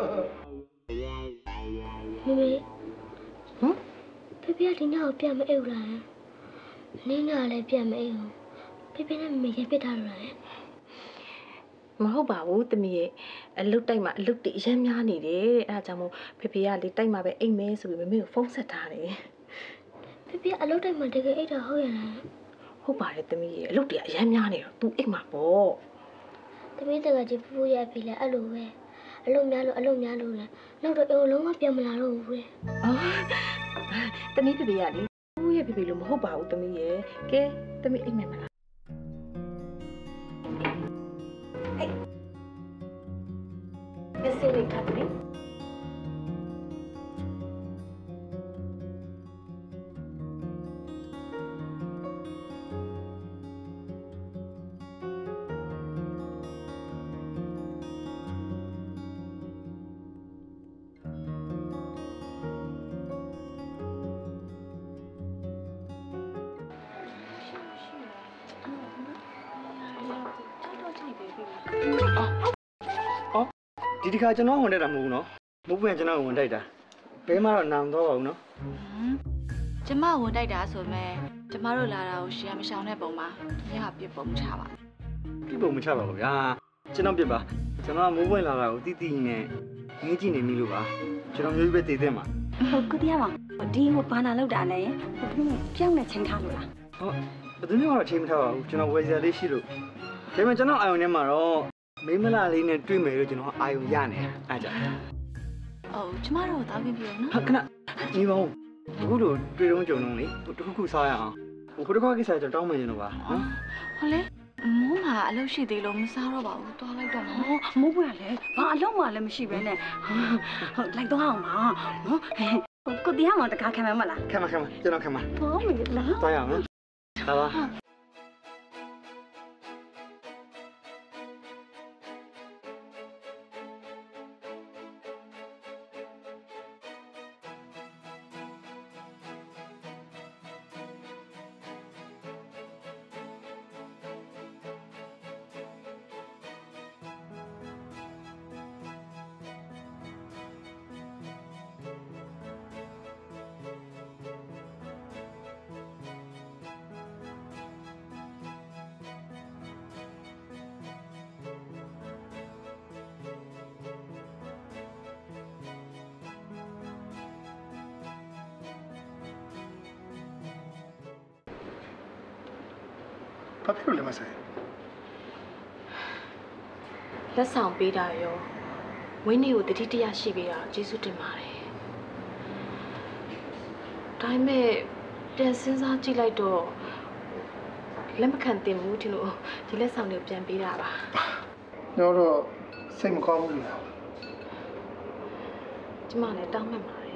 မေမေဟမ်ဖေဖေကဒီညကိုပြန်မအိပ်ဘူးလားနင်းနာလည်းပြန်မအိပ်ဘူးဖေဖေနဲ့မေမေရက်ပြစ်ထားလို့လားမဟုတ်ပါဘူးတမီးရဲ့အလုတ်တိုက်မှာအလုတ်တိအရင်များနေတယ်တဲ့အဲဒါကြောင့်မို့ဖေဖေကလေတိုက်မှာပဲအိပ်မယ်ဆိုပြီးမေမေကိုဖုန်းဆက်ထားတယ်ဖေဖေကအလုတ်တိုက်မှာတကယ်အိပ်တာဟုတ်ရလားဟုတ်ပါတယ်တမီးရဲ့အလုတ်တိအရင်များနေတော့ तू အိပ်မှာပေါ့တမီးတကကြီးဖူးဖူးရပြီလေအဲ့လိုပဲအလုံးများလို့အလုံးများလို့လေနောက်တော့အိမ်လုံးဝပြန်မလာတော့ဘူးလေအော်တမီးဖေဖေကလေဘူးရဲ့ဖေဖေလို့မဟုတ်ပါဘူးတမီးရဲ့ကဲတမီးအိမ်မယ်မလားဟဲ့မစလေးခတ်တယ်ဒီတစ်ခါကျွန်တော်ဝင်တက်တာမဟုတ်ဘူးနော်မဟုတ်ပြန်ကျွန်တော်ဝင်တိုက်တာဘဲမှတော့နာမတော့ပါဘူးနော်ကျမဝင်တိုက်တာဆိုမဲ့ကျမတို့လာတာကိုရှေ့မရှောင်တဲ့ပုံမှာဒီကပြစ်ပုံချပါပြစ်ပုံမချပါဘူးဗျာကျွန်တော်ပြစ်ပါကျွန်တော်မိုးပွင့်လာတာကိုတီးတီးနဲ့ငင်းကြည့်နေမိလို့ပါကျွန်တော်မျိုးပဲတည်တဲ့မှာဟုတ်ကိုတရားပါဒီဟိုဘာနာလောက်တာလဲဟိုပြီးပြောင်းနေချိန်ထားလို့လားဟုတ်ဘယ်သူမှတော့ချိန်မထားပါဘူးကျွန်တော်ဝယ်စရာလေးရှိလို့ဒါပေမဲ့ကျွန်တော်အာယုံထဲမှာတော့မိမလာလေးနဲ့တွေ့မယ်လို့ကျွန်တော်အာယုံရနေတာအားကြောင့်ဟုတ်ကျမတို့တောင်းခင်ပြရနော်ဟာခဏညီပါဦးအခုတို့တွေ့တော့ကြုံတော့လေတခုခုစားရအောင်ဟိုတစ်ခါကိစ္စကျွန်တော်တောင်းမယ်ကျွန်တော်ပါနော်ဟုတ်လေမိုးမှာအလုပ်ရှိသေးလို့မစားတော့ပါဘူးတွားလိုက်တော့နော်မိုးပွင့်ကလည်းဘာအလုံးမှလည်းမရှိပဲနဲ့ဟုတ်လိုက်တော့အောင်ပါနော်ကိုတရားမှတကားခံမမလားခံမခံမကျွန်တော်ခံမဟောမေလားတွားရအောင်နော်ဒါပါဘာဖြစ်လို့လဲမဆိုင်လက်ဆောင်ပေးတာရောဝင်းနေကိုတတိတရရှိပေးတာကျေးဇူးတင်ပါတယ်ဒါပေမဲ့ပြန်စဉ်းစားကြည့်လိုက်တော့လက်မခံတင်ဘူးဒီလိုဒီလက်ဆောင်တွေကိုပြန်ပေးတာပါတော့တော့စိတ်မကောင်းဘူးလားကျမလည်းတောင်းမှတ်ပါတယ်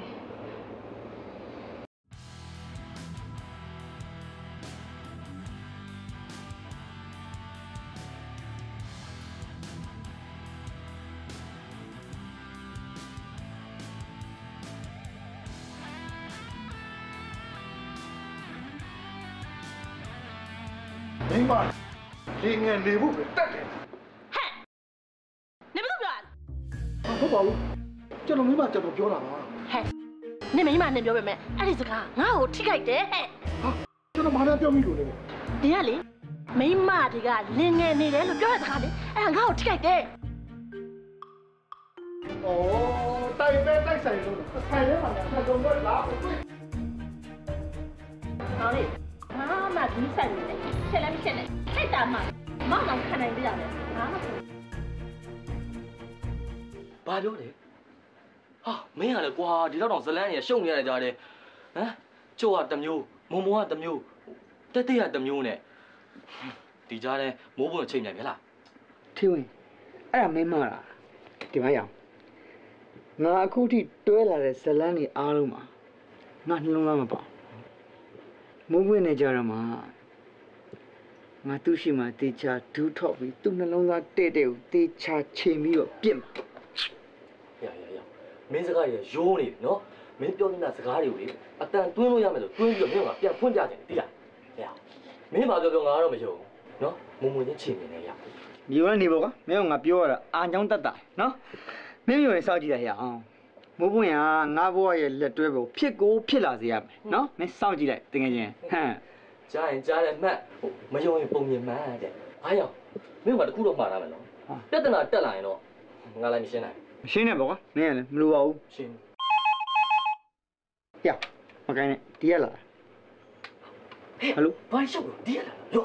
မိမလေငယ်နေဖို့ပဲတက်တယ်ဟဲ့နေမလို့ပြောရဟုတ်ပါဘူးကျွန်တော်မိမကျွန်တော်ပြောတာပါဟဲ့နေမိမနဲ့ပြောပေမဲ့အဲ့ဒီစကားငါ့ကိုထိခိုက်တယ်ဟဲ့ဟာကျွန်တော်ဘာလဲပြောမိလို့လဲဒီကလေမိမတွေကလင်ငယ်နေတယ်လို့ပြောတဲ့စကားလေအဲ့ဒါငါ့ကိုထိခိုက်တယ်ဩတိုက်ပဲတိုက်ဆိုင်လို့ဆိုင်ထဲမှာဆက်ကုန်တော့လာဘူးဟောလေငါမှဒီဆိုင်နေတယ်ချက်လည်းမချက်နဲ့ထိုက်တာမှမောက်တော့ခံနိုင်ပြရတယ်ငါမှဘာပြောလဲဟာမင်းကလည်းကွာဒီတော့တော့ဇလန်းကြီးရှုံနေရကြတယ်ဟမ်ကျိုးကတစ်မျိုးမုံမုံကတစ်မျိုးတက်တက်ကတစ်မျိုးနဲ့ဒီကြားထဲမိုးပွင့်ချိန်ပြန်ပြီလားထီဝင်အဲ့ဒါမင်းမလားဒီမရအောင်ငါအခုထိတွဲလာတဲ့ဇလန်းတွေအားလုံးမှာငါနှလုံးသားမပါမိုးပွင့်နေကြတော့မှငါသူ့ရှိမှတေချာဒူးထောက်ပြီးသူ့နှလုံးသားတဲ့တဲ့ကိုတေချာချိန်ပြီးတော့ပြစ်မှာရရရမင်းစကားရရိုးနေပြီနော်မင်းပြောနေတာစကားတွေကိုလေအတန်တွင်းလို့ရမယ်ဆိုတွင်းပြီးတော့မင်းကပြန်ဖွင့်ပြကြတယ်သိလားဟဲ့မင်းမပြောပြောငါတော့မယုံဘူးနော်မုံမုံချင်းချိန်နေရမြေကနေပေါ့ကွာမင်းကငါပြောရတာအာချောင်းတတ်တာနော်မင်းမျိုးရင်စောက်ကြည့်ရရအောင်မိုးပွင့်ကငါဘဝရဲ့လက်တွဲကိုဖြစ်ကိုဖြစ်လာစေရမယ်နော်မင်းစောက်ကြည့်လိုက်တကယ်ချင်းဟမ်ကြားရင်ကြားတယ်မှတ်မယုံရင်ပုံမြင်မှန်တဲ့အားရမင်းကတခုတော့မှားရမယ်နော်ပြဿနာတက်လာရင်တော့ငါလည်းမရှင်းနိုင်မရှင်းနဲ့ပေါ့ကွာမင်းကလည်းမလိုပါဘူးရှင်းရမကိုင်းနဲ့ဒီရလာဟယ်လိုဘာရှောက်လို့ဒီရလာရော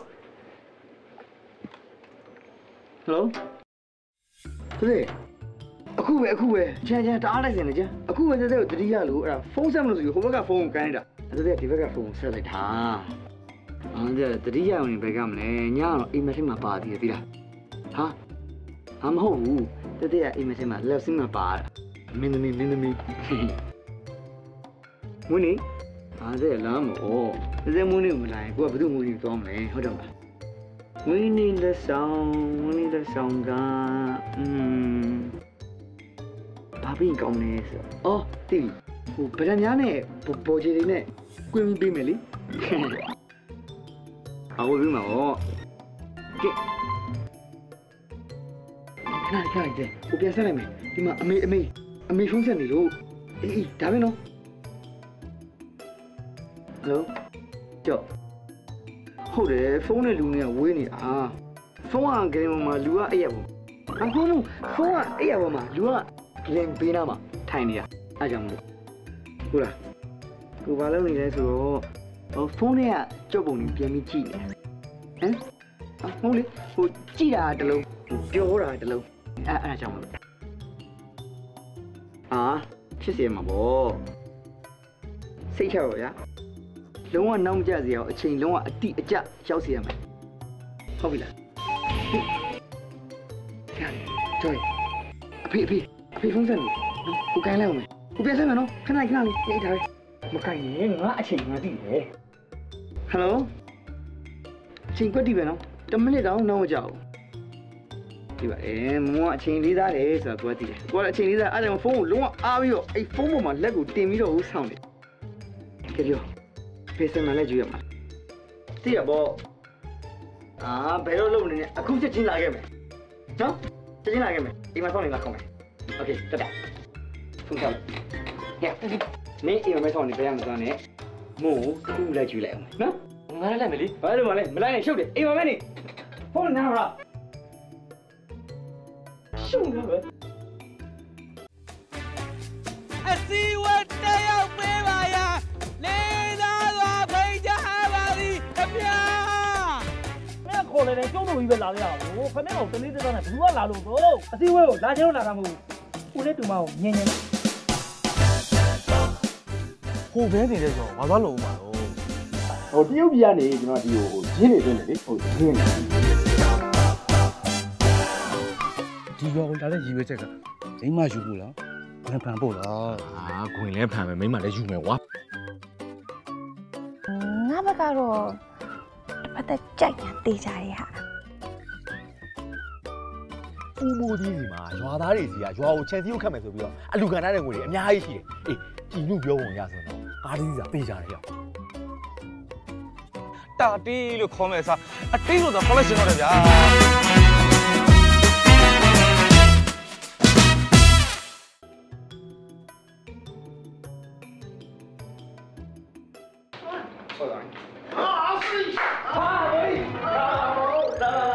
ဟယ်လိုသေအခုပဲအခုပဲချမ်းချမ်းတအားလိုက်စင်နေကြအခုပဲတဲ့တဲ့ကိုတတိယလို့အဲ့ဒါဖုန်းဆက်မလို့ဆိုပြီးဟိုဘက်ကဖုန်းကိုကိုင်းလိုက်တာတဲ့တဲ့ဒီဘက်ကဖုန်းဆက်လိုက်တာအဲ့ဒါတတိယဝင်ဘက်ကမလဲညတော့အိမ်မက်ထမှာပါသေးတယ်သိလားဟာဟာမဟုတ်ဘူးတဲ့တဲ့အိမ်မက်ထမှာလက်စင်းမှာပါမင်းသမီးမင်းသမီးမွေးနေအားတဲ့လမ်းမို့တဲ့မွေးနေမလာရင်ကိုကဘယ်သူမွေးနေသွားမလဲဟုတ်တယ်မလားမွေးနေလက်ဆောင်မွေးနေလက်ဆောင်ကอืมဘာပြီးကောင်းနေဆိုအော်တိဟိုဗရန်များနဲ့ပေါ်ချီတွေနဲ့ကွင်းပြီးပေးမယ်လေအော်ပြီးမှာဟောကဲခဏခဏတဲ့ကိုပြန်ဆက်လိုက်မယ်ဒီမှာအမေအမေအမေဖုန်းဆက်နေလို့အေးအေးဒါပဲနော်ဟယ်လိုကြောက်ဟုတ်တယ်ဖုန်းနဲ့လူနဲ့ဝေးနေတာဖုန်းကဂရင်းပေါ်မှာလူကအဲ့ရပုံအခုမဖုန်းကအဲ့ရပုံမှာလူကဂရင်းပေးနာမှာထိုင်နေတာအဲ့ကြောင့်မလို့ဟုတ်လားကိုဘာလုပ်နေလဲဆိုတော့ဟိုဖုန်းနဲ့ကကြောက်ပုံကြီးပြန်ပြီးကြည့်နေဟမ်ဟုတ်လေဟိုကြည့်တာတလုံးပြောတာတလုံးအဲ့အဲ့ကြောင့်မလို့အာဖြစ်စီမှာပေါ့စိတ်ချရောဗျာလုံးဝနောက်မကျစေအောင်အချိန်လုံးဝအတိအကျရောက်စီရမယ်ဟုတ်ပြီလားကျော်အဖေအဖေအဖေဖုန်းဆက်နေနော်ကိုကိုင်းလိုက်အောင်မယ်ကိုပြန်ဆက်မယ်နော်ခဏခဏလေးနေထားမကိုင်းနဲ့ငါအချိန်ငါသိတယ်ဟယ်လိုအချိန်ကွက်တိပဲနော်တစ်မိနစ်တောင်နောက်မကြောက်ဒီပါအဲမမအချိန်လေးသားတယ်ဆိုတာကိုသိတယ်ကိုကအချိန်လေးသားအဲ့ဒါဖုန်းကိုလုံးဝအားပြီးတော့အဲ့ဖုန်းပေါ်မှာလက်ကိုတင်ပြီးတော့ဦးဆောင်တယ်ကြည့်ပြောဖေးစမလည်းကြည့်ရမှာသိရပေါ့အာဘယ်လိုလုပ်နေလဲအခုချက်ချင်းလာခဲ့မယ်နော်ချက်ချင်းလာခဲ့မယ်ဒီမှာဆောင်းနေလာခေါ်မယ်โอเคတက်တာဖုန်းဆောင်ဟဲ့မင်းအိမ်မှာဆောင်းနေပြရမှာသွားနေမို့ခုလိုက်ကြည့်လိုက်အောင်နော်ငါလည်းလိုက်မယ်လေဘာလို့မလဲမလိုက်နဲ့ရှုပ်တယ်အိမ်မှာပဲနေဖုန်းနားလားရှုပ်နေပဲအစီဝတ်တယောက်ပေးပါရလေးသားစွာဖိတ်ကြားပါသည်ခင်ဗျာမင်းခေါ်နေတယ်ကျုံးလို့ကြီးပဲလာရအောင်ခမင်းကိုတလေးတက်နဲ့ဘူးကလာလို့တော့အစီဝဲကိုလာချင်လို့လာတာမဟုတ်ဘူးဦးလေးတူမအောင်ညင်ညင်ဟိုဘဲနေတဲ့ကြောဘာသွားလို့ဦးမှာတော့ဟိုတရုတ်ပြည်ကနေကျွန်တော်ဒီဟိုရင်းနေသွင်းတယ်လေဟုတ်ရင်းနေဒီရောလာတဲ့ရည်ရွယ်ချက်ကမိမယူဖို့လားဘယ်ဖန်ဖို့လားအာခွင်လဲဖန်မယ်မိမလည်းယူမယ်ကွာငါဘက်ကတော့တစ်ဖက်သက်ကြိုက်တာတေးကြရဲ့ဟာဦးမိုးကြီးစီမှာရွာသားတွေစီကရွာကိုချန်စီကိုခတ်မယ်ဆိုပြီးတော့အလူခံထားတဲ့ငွေတွေအများကြီးရှိတယ်အေးကြည်လူပြောပုံရဆိုတော့ကားကြီးစီကတေးကြတယ်ရောက်တာတီးလို့ခေါ်မယ်စားအတီးလို့တော့ခေါ်လိုက်ရှင်တော့တယ်ဗျာဟုတ်လားအာအစီဟာဟေးလာလာလာ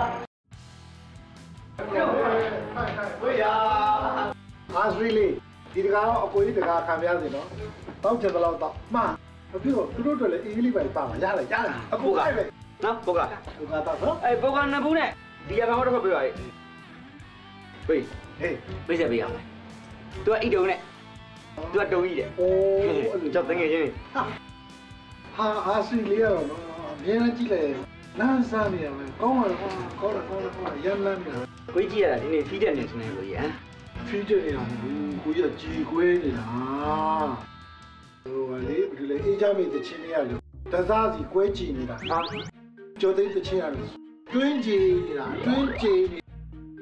ဝေးရအာစရီလီဒီတကားတော့အကိုကြီးတကားခံပြရစီနော်တောက်ချက်တော့တော့မှာဘာဖြစ်လို့သူတို့တွေလည်းအင်္ဂလိပ်ပဲပါမှာရလိုက်ရလိုက်အကိုကပဲနော်ပုတ်ကပုတ်ကတော့နော်အေးပုတ်ကနှစ်ဘူးနဲ့ဒီရဘာမှတော့ပြပါလေဝေးဟေးပြည့်စက်ပေးရမယ်သူကအိတ်တုံးနဲ့သူကတုံးကြီးတယ်အိုးကြောက်တငယ်ချင်းဟာဟာအာစရီလီရတော့နော်အမြဲတမ်းကြည့်လိုက်လမ်းစားနေရမယ်ကောင်းပါလားကောင်းတယ်ကောင်းတယ်ကောင်းတယ်ရမ်းလမ်းနေကိုကြီးကြည့်ရတာဒီနေ့ဖီးတဲ့နေစနေကိုကြီးဟမ်ဖေးကျနေတာမဟုတ်ဘူးကိုကြီးကကြည်ခွဲနေတာဟိုကလေဘယ်လိုလဲအေးချမ်းမိတဲ့ချင်းလေးရလို့တစားစီကွဲကြည်နေတာဟာကျော်သိတဲ့ချင်းရလို့တွင်းကြည်နေတာတွင်းကြည်နေ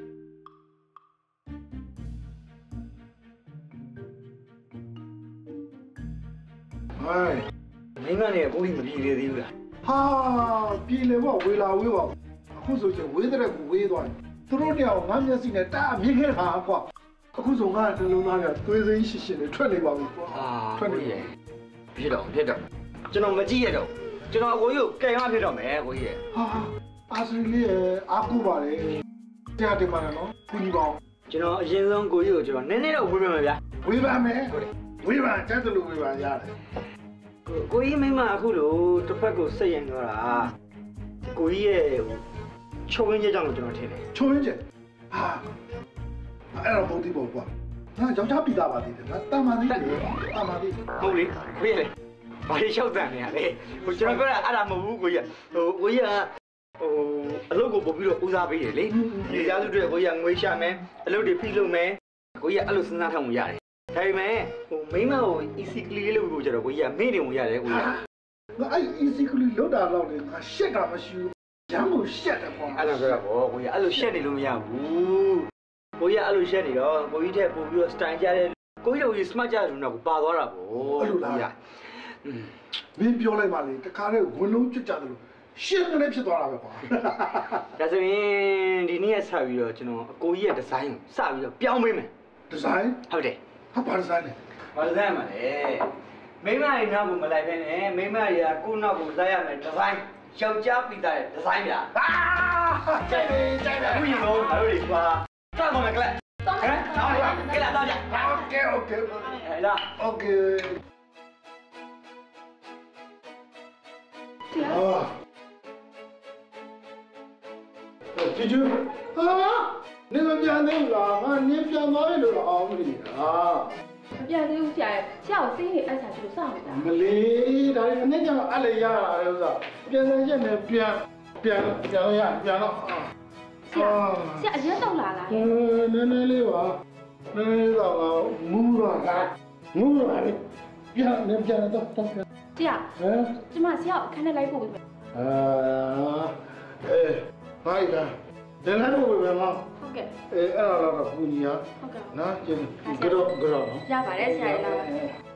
ဟိုင်းမိမနဲ့ကိုကြီးမပြေသေးသေးဘူးလားဟာပြေလေဘောဝေလာဝေးပါအခုဆိုချင်ဝေးတဲ့ကူဝေးသွားတယ်သူတို့တယောက်ငါမျက်စိနဲ့တာမြင်ခဲ့တာကွာအခုဆိုငါတလုံးသားကသွေးစိမ်းရှိရှိနဲ့ထွက်နေပါပြီကွာထွက်နေရဲ့ဖြစ်တော့ဖြစ်တော့ကျွန်တော်မကြည့်ရတော့ကျွန်တော်အကိုကြီးကိုကဲရဖြစ်တော့မယ်ကိုကြီးရဲ့ဟာအာစရီလေးရဲ့အားကိုပါလေတရားတင်ပါနော်ခုကြီးပေါင်းကျွန်တော်အရင်ဆုံးကိုကြီးကိုကျွန်တော်နည်းနည်းတော့ဝေးပါမယ်ဗျာဝေးပါမယ်ဝေးပါတတ်တယ်လို့ဝေးပါရတယ်ကိုကြီးမိမအခုလို့တစ်ဖက်ကိုစိတ်ရင်တော့တာကိုကြီးရဲ့ချိုးဝင်းကျကြောင့်လို့ကျွန်တော်ထင်တယ်ချိုးဝင်းကျဟာအဲ့တော့ဘုံတိပေါ့ကွာငါယောက်ျားပြီးသားပါသေးတယ်ငါတာမန်သေးတယ်တာမန်သေးဟုတ်လေကိုကြီးလေဘာလို့ရှောက်တန်နေရလဲဟိုကျွန်တော်ပြောတာအဲ့ဒါမဟုတ်ဘူးကိုကြီးဟိုကိုကြီးကဟိုအလုပ်ကိုပို့ပြီးတော့ဦးစားပေးတယ်လေဒီကြားစုတွေကိုကြီးကငွေရှာမယ်အလုပ်တွေဖိလုပ်မယ်ကိုကြီးကအဲ့လိုစဉ်းစားထားမှုရတယ်ဒါပေမဲ့ဟိုမိမကို easy ကလေးလို့ပြောကြတော့ကိုကြီးကမေ့နေမှုရတယ်ကိုကြီးကငါအဲ့ easy ကလေးလောက်တာတော့လေငါရှက်တာမရှိဘူးရမ်းကိုရှက်တယ်ပေါ့အဲ့ဒါပြောတာပေါ့ကိုကြီးအဲ့လိုရှက်နေလို့မရဘူးကိုကြီးကအဲ့လိုရှက်နေတော့ကိုကြီးထက်ပို့ပြီးတော့ style ကြတဲ့ကိုကြီးတို့ကြီး smart ကြတယ်လို့တော့ပါသွားတာပေါ့အဲ့လိုလားမင်းပြောလိုက်ပါလေတခါတည်းဝင်လုံးကျွတ်ကြတယ်လို့ရှင်းကလေးဖြစ်သွားတာပဲကွာဒါဆိုရင်ဒီနေ့ဆက်ပြီးတော့ကျွန်တော်အကိုကြီးရဲ့ဒီဇိုင်းကိုစပြီးတော့ပြောင်းပေးမယ်ဒီဇိုင်းဟုတ်တယ်ဟာဘာဒီဇိုင်းလဲဘာဒီဇိုင်းမှာလဲမိမရဲ့နောက်ကိုမလိုက်ပဲနဲ့မိမရဲ့ကိုနောက်ကိုလိုက်ရမယ်ဒီဇိုင်းယောက်ျားပြီးသားရဲ့ဒီဇိုင်းဗျာဟာကြိုက်တယ်ကြိုက်တယ်ဘူးရင်တော့ငါတို့တွေကွာစတော့မယ်ကလေးဟမ်နောက်ရကဲလာတော့ကြโอเคโอเคဟဲ့လားโอเคအာကြည့်ကြဟာနေမပြန်သေးဘူးလားငါနင်းပြန်သွားပြီလို့အောင်မလို့ဟာမပြန်သေးဘူးဆရာဆရာကိုစိတ်နေအပ်စားချလို့စောင့်နေတာမလေးဒါလည်းနေ့ကျမှအဲ့လေရတာလေဥစ္စာပြန်စရက်နဲ့ပြန်ပြန်ပြန်ရပြန်တော့ဆရာဆရာအရင်တော့လာလားနည်းနည်းလေးပါနည်းနည်းတော့မူးတော့ဟာမူးတော့လေပြန်နေပြန်တော့တော့ပြန်ဆရာဟမ်ကျမဆရာအခန်းထဲလိုက်ဖို့ပဲအာအေးဟိုင်ဒါတယ်လိုက်ဖို့ပဲမဟုတ်ကဲ့အေးအဲ့ဒါတော့ပူညီရဟုတ်ကဲ့နော်ကျင်းကြောက်ကြောက်နော်ရပါတယ်ဆရာလာပါ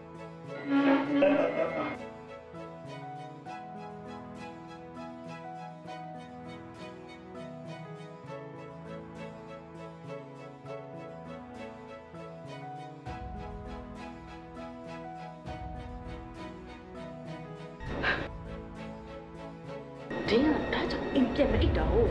ဒီကဒါကြောင့်အင်ပြတ်မအိတ်တော့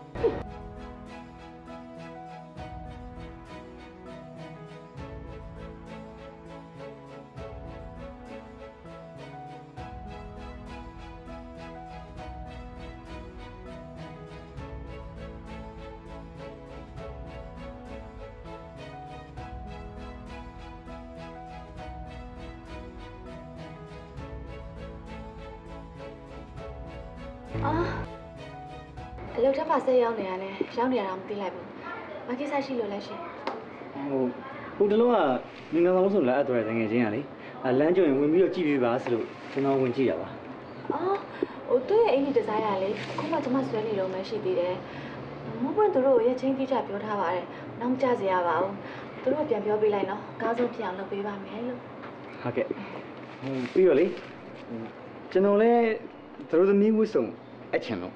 အာအလုပ်ထပ်ပါဆက်ရောက်နေရတယ်ရောက်နေရတာမသိလိုက်ဘူးမကိစ္စရှိလို့လဲရှင်ဟိုဟိုတလုံးကငငယ်ဆောင်ဆိုလာအပ်သွားတဲ့ငယ်ချင်းကလေလမ်းကြုံရင်ဝင်ပြီးတော့ကြည့်ပေးပါဆိုလို့ကျွန်တော်ဝင်ကြည့်ရပါအော်ဟိုသူ့ရဲ့အင်ကြီးဒီဇိုင်းကလေအခုမှကျွန်မဆွဲနေလို့မှရှိသေးတယ်မိုးပွင့်သူတို့ရဲ့ချင်းတိကျပြောထားပါတယ်နောက်မကြစေရပါဘူးသူတို့ပြန်ပြောပေးလိုက်နော်ကားဆုံးပြအောင်လုပ်ပေးပါမယ်လို့ဟုတ်ကဲ့ဟိုပြီးတော့လေကျွန်တော်လည်းသူတို့သမီးဝတ်စုံအချင်လို့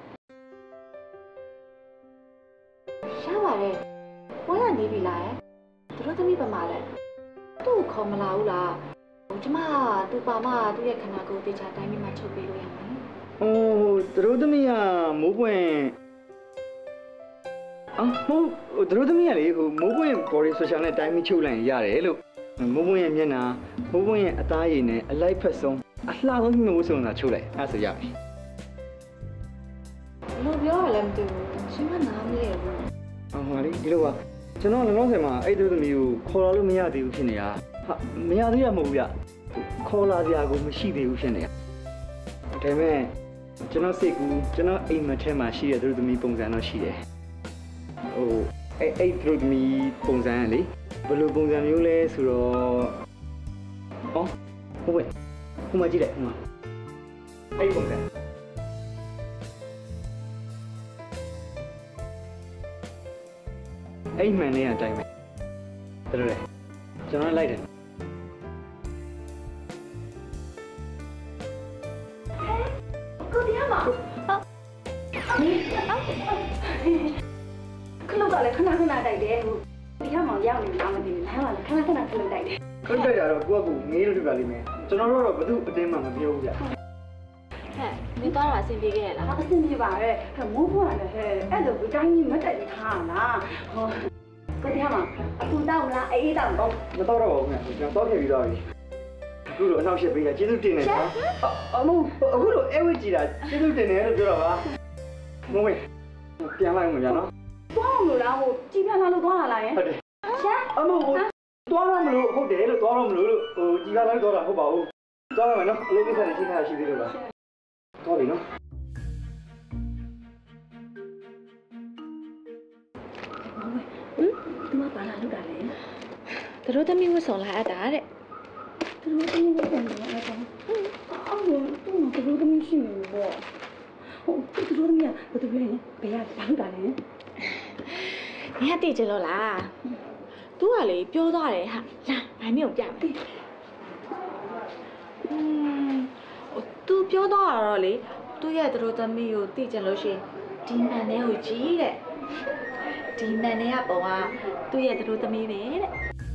ရပါတယ်ဘွားကနေပြီလားသူတို့သမီးပါမလဲသူ့ခေါ်မလာဘူးလားကျမသူ့ပါမသူ့ရဲ့ခန္ဓာကိုယ်တေချာတိုင်းပြီးမှချုပ်ပေးလို့ရမှာဟိုသူတို့သမီးကမိုးပွင့်အော်ဟိုသူတို့သမီးကလေဟိုမိုးပွင့် body social နဲ့တိုင်းပြီးချုပ်လိုက်ရင်ရတယ်လို့မိုးပွင့်ရဲ့မျက်နှာမိုးပွင့်ရဲ့အသားရည်နဲ့အလိုက်ဖက်ဆုံးအလှဆုံးမျိုးစုံတာချုပ်လိုက်အဲ့ဆိုရပြီလို့ပြောရလည်းမသိဘူးရှင်မနားမလဲဘူးအော်ဟာလေဒီလိုပါကျွန်တော်လောလောဆယ်မှာအဲ့သူသမီးကိုခေါ်လာလို့မရသေးဘူးဖြစ်နေတာဟာမရသေးရမဟုတ်ဘူးဗျခေါ်လာစရာကိုမရှိသေးဘူးဖြစ်နေတာဒါပေမဲ့ကျွန်တော်စိတ်ကူကျွန်တော်အိမ်မထဲမှာရှိတဲ့သူသမီးပုံစံတော့ရှိတယ်ဟိုအဲ့အဲ့သူတို့သမီးပုံစံကလေဘယ်လိုပုံစံမျိုးလဲဆိုတော့ဟောဟုတ်ပဲဟိုမှာကြည့်လိုက်ဟိုမှာအဲ့ပုံစံအဲ့မှန်နေတဲ့အတိုင်းပဲဘယ်လိုလဲကျွန်တော်လိုက်တယ်ကိုတရားမခလုတ်ကလည်းခဏခဏတိုက်တယ်ဟိုတရားမောင်ရောက်နေလားမသိဘူးလမ်းကလည်းခဏခဏခလုတ်တိုက်တယ်ခလုတ်တိုက်တာတော့ကိုကကိုငေးလို့ပြပါလိမ့်မယ်ကျွန်တော်တို့တော့ဘယ်သူအတင်းမှမပြောဘူးဗျဟဲ့နင်သွားတာအဆင်ပြေခဲ့ရလားအဆင်ပြေပါရဲ့ဟဲ့မိုးဖွားလည်းဟဲ့အဲ့လိုဒီတိုင်းကြီးမတက်ထားလားဟောကိုတရားမအခုတောက်လားအေးတောက်တော့မတော့တော့ဘူးခင်ဗျကျွန်တော်တော့ထည့်ပြီးသွားပြီအခုလိုအနောက်ရှက်ပေးတာကျေးဇူးတင်တယ်နော်အမအခုလိုအဲဝစ်ကြည့်တာကျေးဇူးတင်တယ်လို့ပြောတော့ပါမုံဝင်းပြန်လိုက်မှာဗျာနော်သွားအောင်လို့လားဟိုကြည်ပြန်လာလို့သွားလာလားယင်ဟုတ်တယ်ရှာအမဟိုသွားတော့မလို့ဟုတ်တယ်လို့သွားတော့မလို့လို့ဟိုကြီးကားလိုက်သွားတာဟုတ်ပါဘူးသွားမယ်နော်အလုပ်ကိစ္စတွေရှင်းထားရှိသေးလို့ပါသွားပြီနော်ဟင်သူကဘာလာလုပ်တာလဲသူတို့သမီးဝတ်ဆောင်လာအပ်တာတဲ့သူတို့သမီးကပြန်လာတော့အော်သူကသူတို့သမီးရှိနေဘောဟိုသူတို့သမီးကဘယ်သူလဲဘယ်ရဘာလုပ်တာလဲနင်ကသိကြလို့လား तू ကလေပြောသွားတယ်ဟာလာဘာနည်းကိုပြမယ်อืม तू ပြောသွားတာတော့လေသူ့ရဲ့သူတို့သမီးကိုသိကြလို့ရှိရင်ဒီမှန်တဲ့ကိုကြီးတဲ့ဒီမှန်တဲ့ကပုံကသူ့ရဲ့သူတို့သမီးပဲတဲ့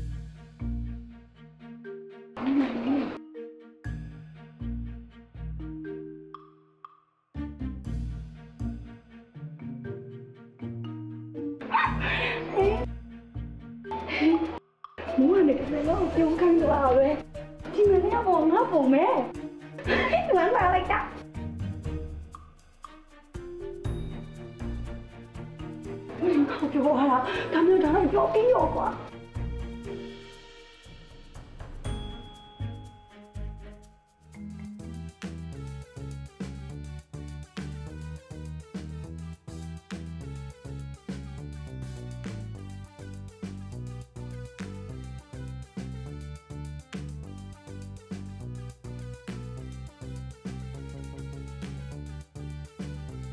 မိုးကနေကလေးတော့ပြုံးခိုင်းသွားပဲဒီမနေ့ကပေါ်ငါပုံမဲဝမ်းလာလိုက်တာဘယ်ခေါ်ပြောရတာဒါမျိုးဒါတော့ပြောပြီးရောကွာ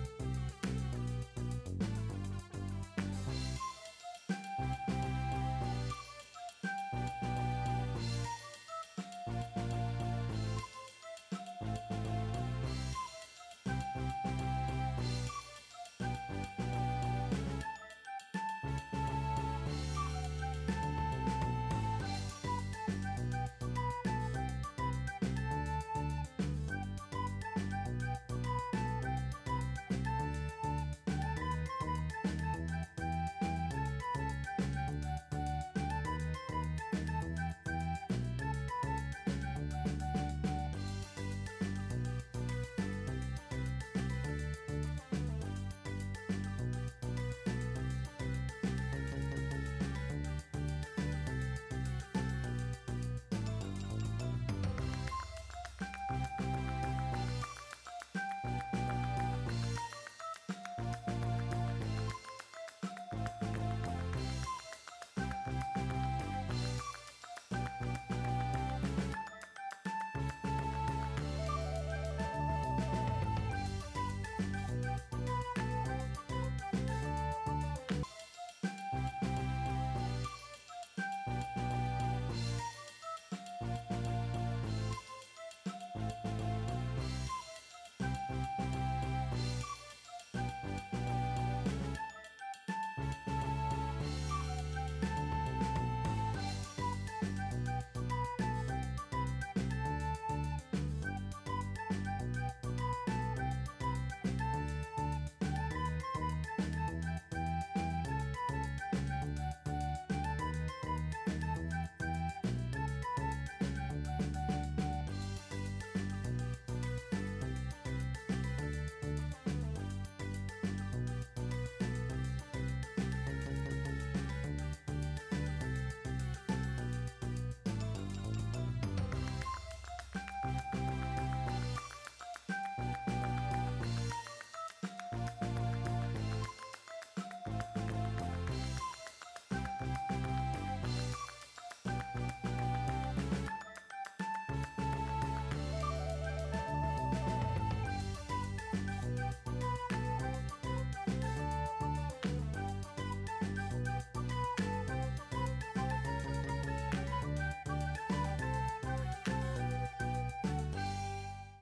ဟ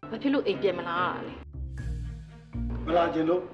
ဘာဖြစ်လို့အိမ်ပြန်မလာရလဲမလာခြင်းလို့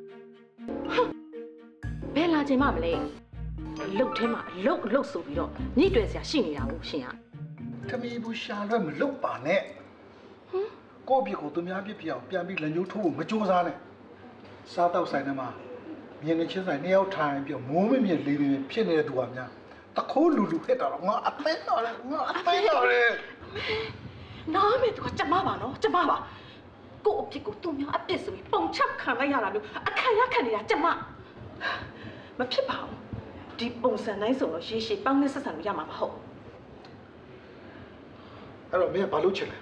ဘယ်လာခြင်းမမလဲလုတ်ထဲမှာအလုတ်အလုတ်ဆိုပြီးတော့ညှိတွယ်စရာရှိနေတာကိုရှင်ကခမီးဘူးရှာလွဲ့မလုတ်ပါနဲ့ဟမ်ကိုယ့်ပြစ်ကိုသူများပြစ်ပြအောင်ပြန်ပြီးလက်ညှိုးထိုးဖို့မကြိုးစားနဲ့စားတော့ဆိုင်ထဲမှာမြင်နေချင်းဆိုင်နှစ်ယောက်ထိုင်ပြီးမိုးမမြင်လေးလေးဖြစ်နေတဲ့သူကများတခိုးလူလူဟစ်တော့ငါအသိတော်လေငါအသိတော်လေနားမေသူကကျမပါနော်ကျမပါကို့အဖြစ်ကိုသူများအပြစ်ဆိုပြီးပုံချက်ခံလိုက်ရတာမျိုးအခါရခံနေတာကျမမဖြစ်ပါဘူးဒီပုံစံတိုင်းဆိုတော့ရေရှည်ပေါင်းနဲ့ဆက်ဆံလို့ရမှာမဟုတ်အဲ့တော့မင်းဘာလို့ချင်လဲ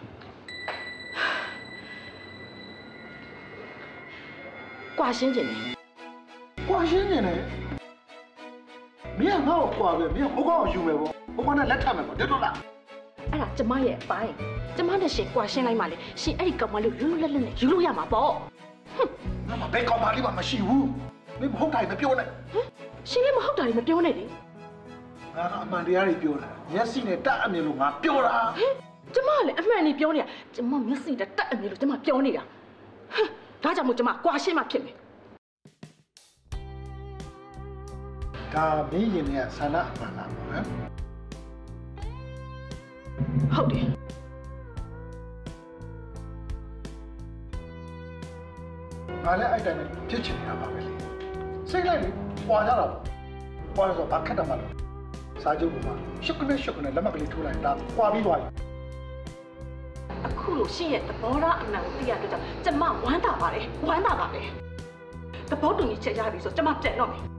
ကွာရှင်းကျင်တယ်ကွာရှင်းကျင်တယ်မင်းကငါ့ကိုကွာပဲမင်းကဟိုကောင်ယူမယ်ပေါ့ဟိုကောင်နဲ့လက်ထပ်မယ်ပေါ့တက်တော့လားအဲ့ဒါကျမရဲ့အပိုင်းကျမနဲ့ရှင်ကွာရှင်းလိုက်မှလေရှင်အဲ့ဒီကောင်မလို့လွတ်လွတ်လပ်လပ်ယူလို့ရမှာပေါ့ငါမဘယ်ကောင်မလေးမှမရှိဘူးမင်းမဟုတ်တိုင်းမပြောနဲ့ရှင်လည်းမဟုတ်တာတွေမပြောနဲ့လေငါကအမှန်တရားတွေပြောတာမျက်စိနဲ့တက်အမြင်လို့ငါပြောတာဟင်ကျမလည်းအမှန်တွေပြောနေတာကျမမျက်စိနဲ့တက်အမြင်လို့ကျမပြောနေတာဟမ်ဒါကြောင့်မို့ကျမကွာရှင်းမှဖြစ်မယ်ဒါမင်းရင်နဲ့ဆန္ဒအမှန်လားဟမ်ဟုတ်တယ်ငါလည်းအဲ့တိုင်းဖြစ်ချင်တာပါပဲလေစိတ်လိုက်လေပွာကြတာပွာဆိုဘာခက်တယ်မလို့စားကြုံမှာရှုပ်ကနေရှုပ်ကနေလက်မကလေးထိုးလိုက်တာပွာပြီးသွားပြီအခုလို့ရှင်ရဲ့သဘောထားအမှန်ကိုသိရတဲ့ကြောင့်ကျမဝမ်းသာပါတယ်ဝမ်းသာပါတယ်သဘောတူညီချက်ရပြီဆိုကျမပြန်တော့မယ်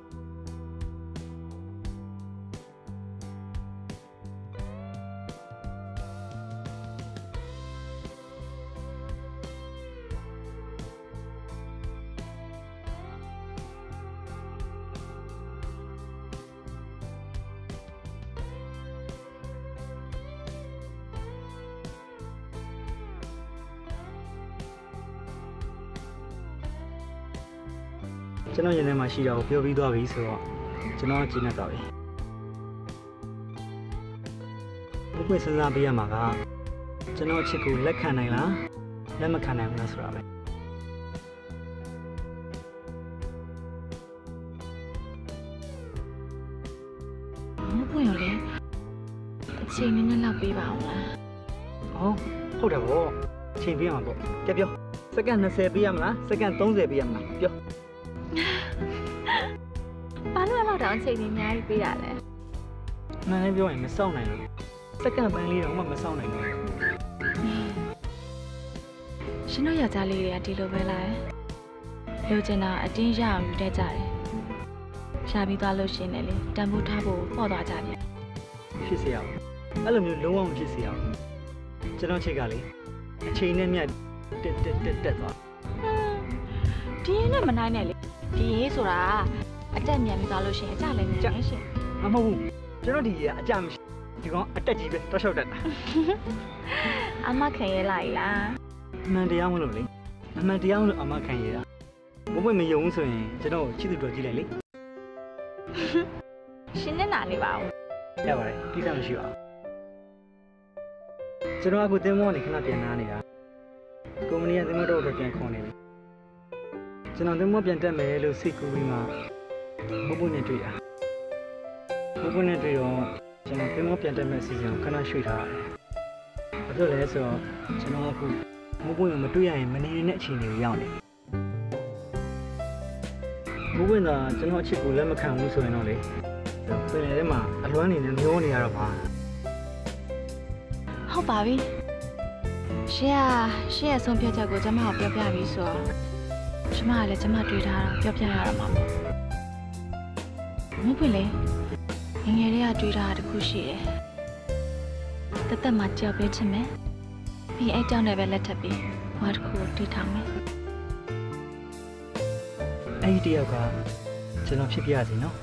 ကျွန်တော်ရင်ထဲမှာရှိတာကိုပြောပြီးသွားပြီဆိုတော့ကျွန်တော်ကြည့်နေတော့ပြီဘုဖွင့်စဉ်းစားပေးရမှာကကျွန်တော်အချစ်ကိုလက်ခံနိုင်လားလက်မခံနိုင်ဘူးလားဆိုတာပဲဘုဖွင့်ရလေအချိန်နည်းနည်းလောက်ပေးပါအောင်လားဟောဟုတ်တယ်ဗောအချိန်ပေးရမှာပေါ့ကြပြောစက္ကန့်၂၀ပေးရမလားစက္ကန့်၃၀ပေးရမလားပြောဘာလို့အဲ့လောက်တောင်အချိန်ကြီးအများကြီးပေးတာလဲမှန်လည်းပြောရင်မစောင့်နိုင်ဘူးစက္ကန့်ပိုင်းလေးတော့မှမစောင့်နိုင်ဘူးရှင်တို့ယောက်ျားလေးတွေကဒီလိုပဲလားလိုချင်တာအတင်းရအောင်ယူတတ်ကြတယ်ရှာပြီးသွားလို့ရှင်တယ်လေတန်ဖိုးထားဖို့ပေါ့သွားကြပြန်ဖြစ်စေရအောင်အဲ့လိုမျိုးလုံးဝမဖြစ်စေရအောင်ကျွန်တော်ချိတ်ကလေအချိန်နဲ့မြတ်တက်တက်တက်တက်သွားဒီရင်နဲ့မနိုင်နဲ့လေဒီရေးဆိုတာအတက်မြန်ပြီးသွားလို့ရှင်အကြလည်းမြန်ရှင်မဟုတ်ဘူးကျွန်တော်ဒီရေအကြမရှိဒီကောင်အတက်ကြီးပဲတောက်လျှောက်တက်တာအမခံရလိုက်လားအမှန်တရားမလို့လေအမှန်တရားမလို့အမခံရတာဘဝမယုံဘူးဆိုရင်ကျွန်တော်ချစ်သူတော်ကြည့်လိုက်လေရှင်နဲ့နာနေပါဦးရပါတယ်ကိစ္စမရှိပါဘူးကျွန်တော်အခုတင်းမောနေခဏပြန်နားနေတာကုမ္ပဏီကတင်းမောတော့တော့ပြန်ခေါ်နေပြီကျွန်တော်တင်းမောပြန်တက်မယ်လို့စိတ်ကူးပြီးမှဘုဘနဲ့တွေ့တာဘုဘနဲ့တွေ့တော့ကျွန်တော်တင်းမောပြန်တက်မယ်အစီအစဉ်ကိုခဏရွှေ့ထားရတယ်ဘာလို့လဲဆိုတော့ကျွန်တော်အခုဘုဘနဲ့မတွေ့ရရင်မနေနဲ့အခြေအနေကိုရောက်နေဘုဘကကျွန်တော်အချစ်ကိုလက်မခံဘူးဆိုရင်တော့လေပင်လယ်ထဲမှာအလွမ်းနေနဲ့မျောနေရတော့ပါဟုတ်ပါပြီရှင်ကရှင်ရဲ့ဆုံးဖြတ်ချက်ကိုကျွန်မကိုပြောပြပြီးဆိုတော့ကျွန်မကလည်းကျွန်မတွေ့ထားတာပြောပြရတာမှာပေါ့မဟုတ်ဘူးလေငငယ်လေးကတွေ့ထားတာတခုရှိတယ်တသက်မှာကြောက်ပဲချင်မယ်ပြီးအဲ့ကြောင့်လည်းပဲလက်ထပ်ပြီးဘာတစ်ခုကိုတွေ့ထားမယ်အဲ့ဒီတယောက်ကကျွန်တော်ဖြစ်ပြရစီနော်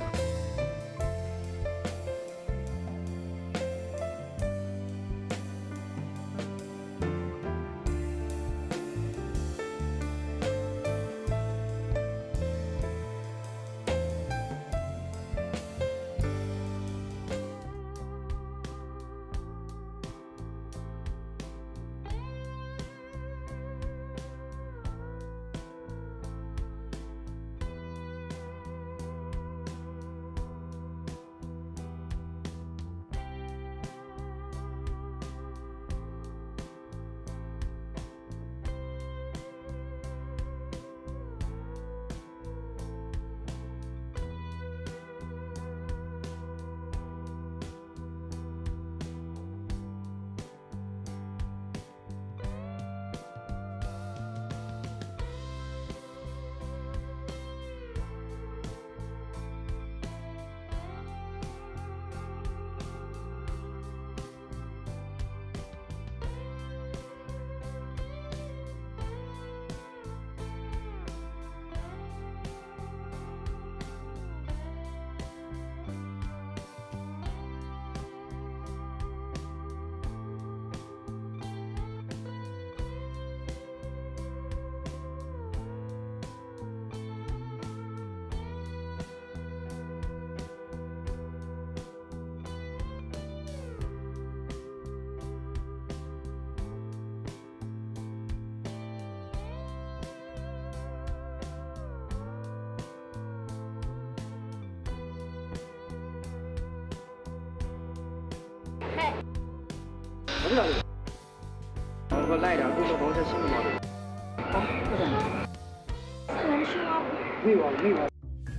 ဘူးလားဟောလိုက်တာကိုတော့ဘောင်းချက်ရှင်းမှာလို့ဟောဟုတ်တယ်ဆရာမရှိပါဘူးမိပါမိပါ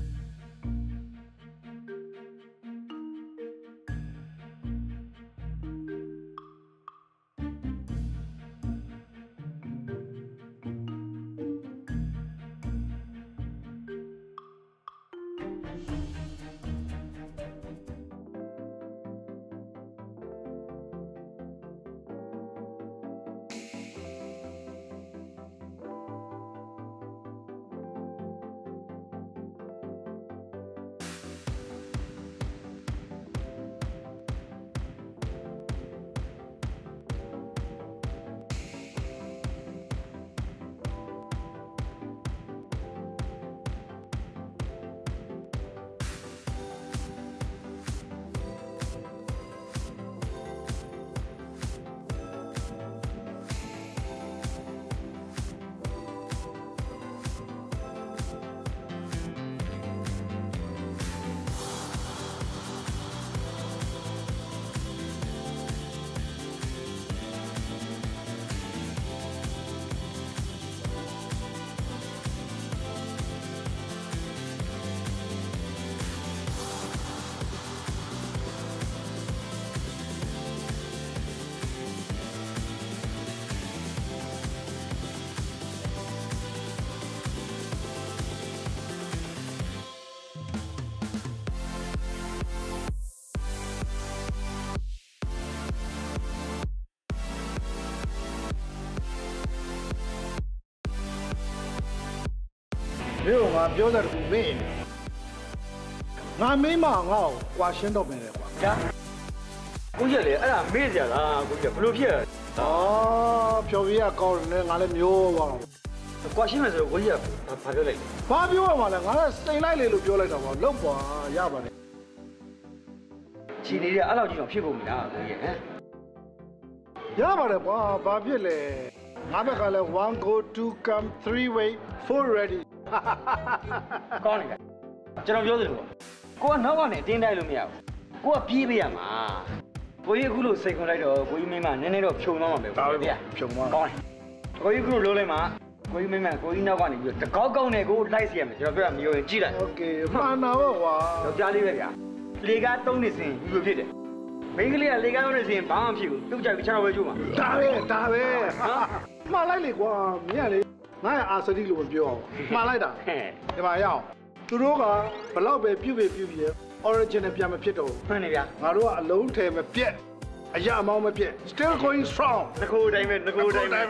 没有啊，表在这没呢。俺没嘛，我挂心到没得挂。呀，估计嘞，俺俩没这个，估计不露皮。哦，票费也高了呢，俺俩没有哇。挂心的时候，估计发发表来。发表嘛嘞，俺俩谁来来都表来着嘛，老婆哑巴的。今天俺老就讲屁股没啦，估计。哑巴的话，发表嘞。俺们看了 one go two come three way four ready。ကောင်းနေကြကျွန်တော်ပြောသလိုကိုကနောက်ကနေတင်းတိုက်လို့မရဘူးကိုကပြေးပေးရမှာကိုကြီးအခုလို့စိတ်ခွန်လိုက်တော့ကိုကြီးမင်းမနည်းနည်းတော့ဖြုံသွားမှာပဲဒါပဲဗျာဖြုံသွားကောင်းတယ်ကိုကြီးအခုလို့လုံးလိုက်မှာကိုကြီးမင်းမကိုကြီးနောက်ကနေပြီးတော့တကောက်ကောက်နဲ့ကိုလိုက်စီရမယ်ကျွန်တော်ပြောတာမျိုးရင်ကြည့်လိုက်โอเคမှန်ပါဘောကွာတော့ကြားလေးပဲဗျာလေကားသုံးနေစဉ်ယူလို့ဖြစ်တယ်မိန်းကလေးကလေကားသုံးနေစဉ်ဘာမှမဖြစ်ဘူးသူ့ကြိုက်ပြီးခြေတော်ပဲကျိုးမှာဒါပဲဒါပဲမှားလိုက်လေကွာမင်းကလေငါ့အာစတိလို့မပြောအောင်မှားလိုက်တာဒီမှာရအောင်သူတို့ကဘလောက်ပဲပြုတ်ပြပြုတ်ပြ original ပြန်မဖြစ်တော့မှန်နေဗျာငါတို့ကအလုံးထဲမပြက်အရာအမောင်းမပြက် still going strong ငကိုတိုင်းပဲငကိုတိုင်းပဲ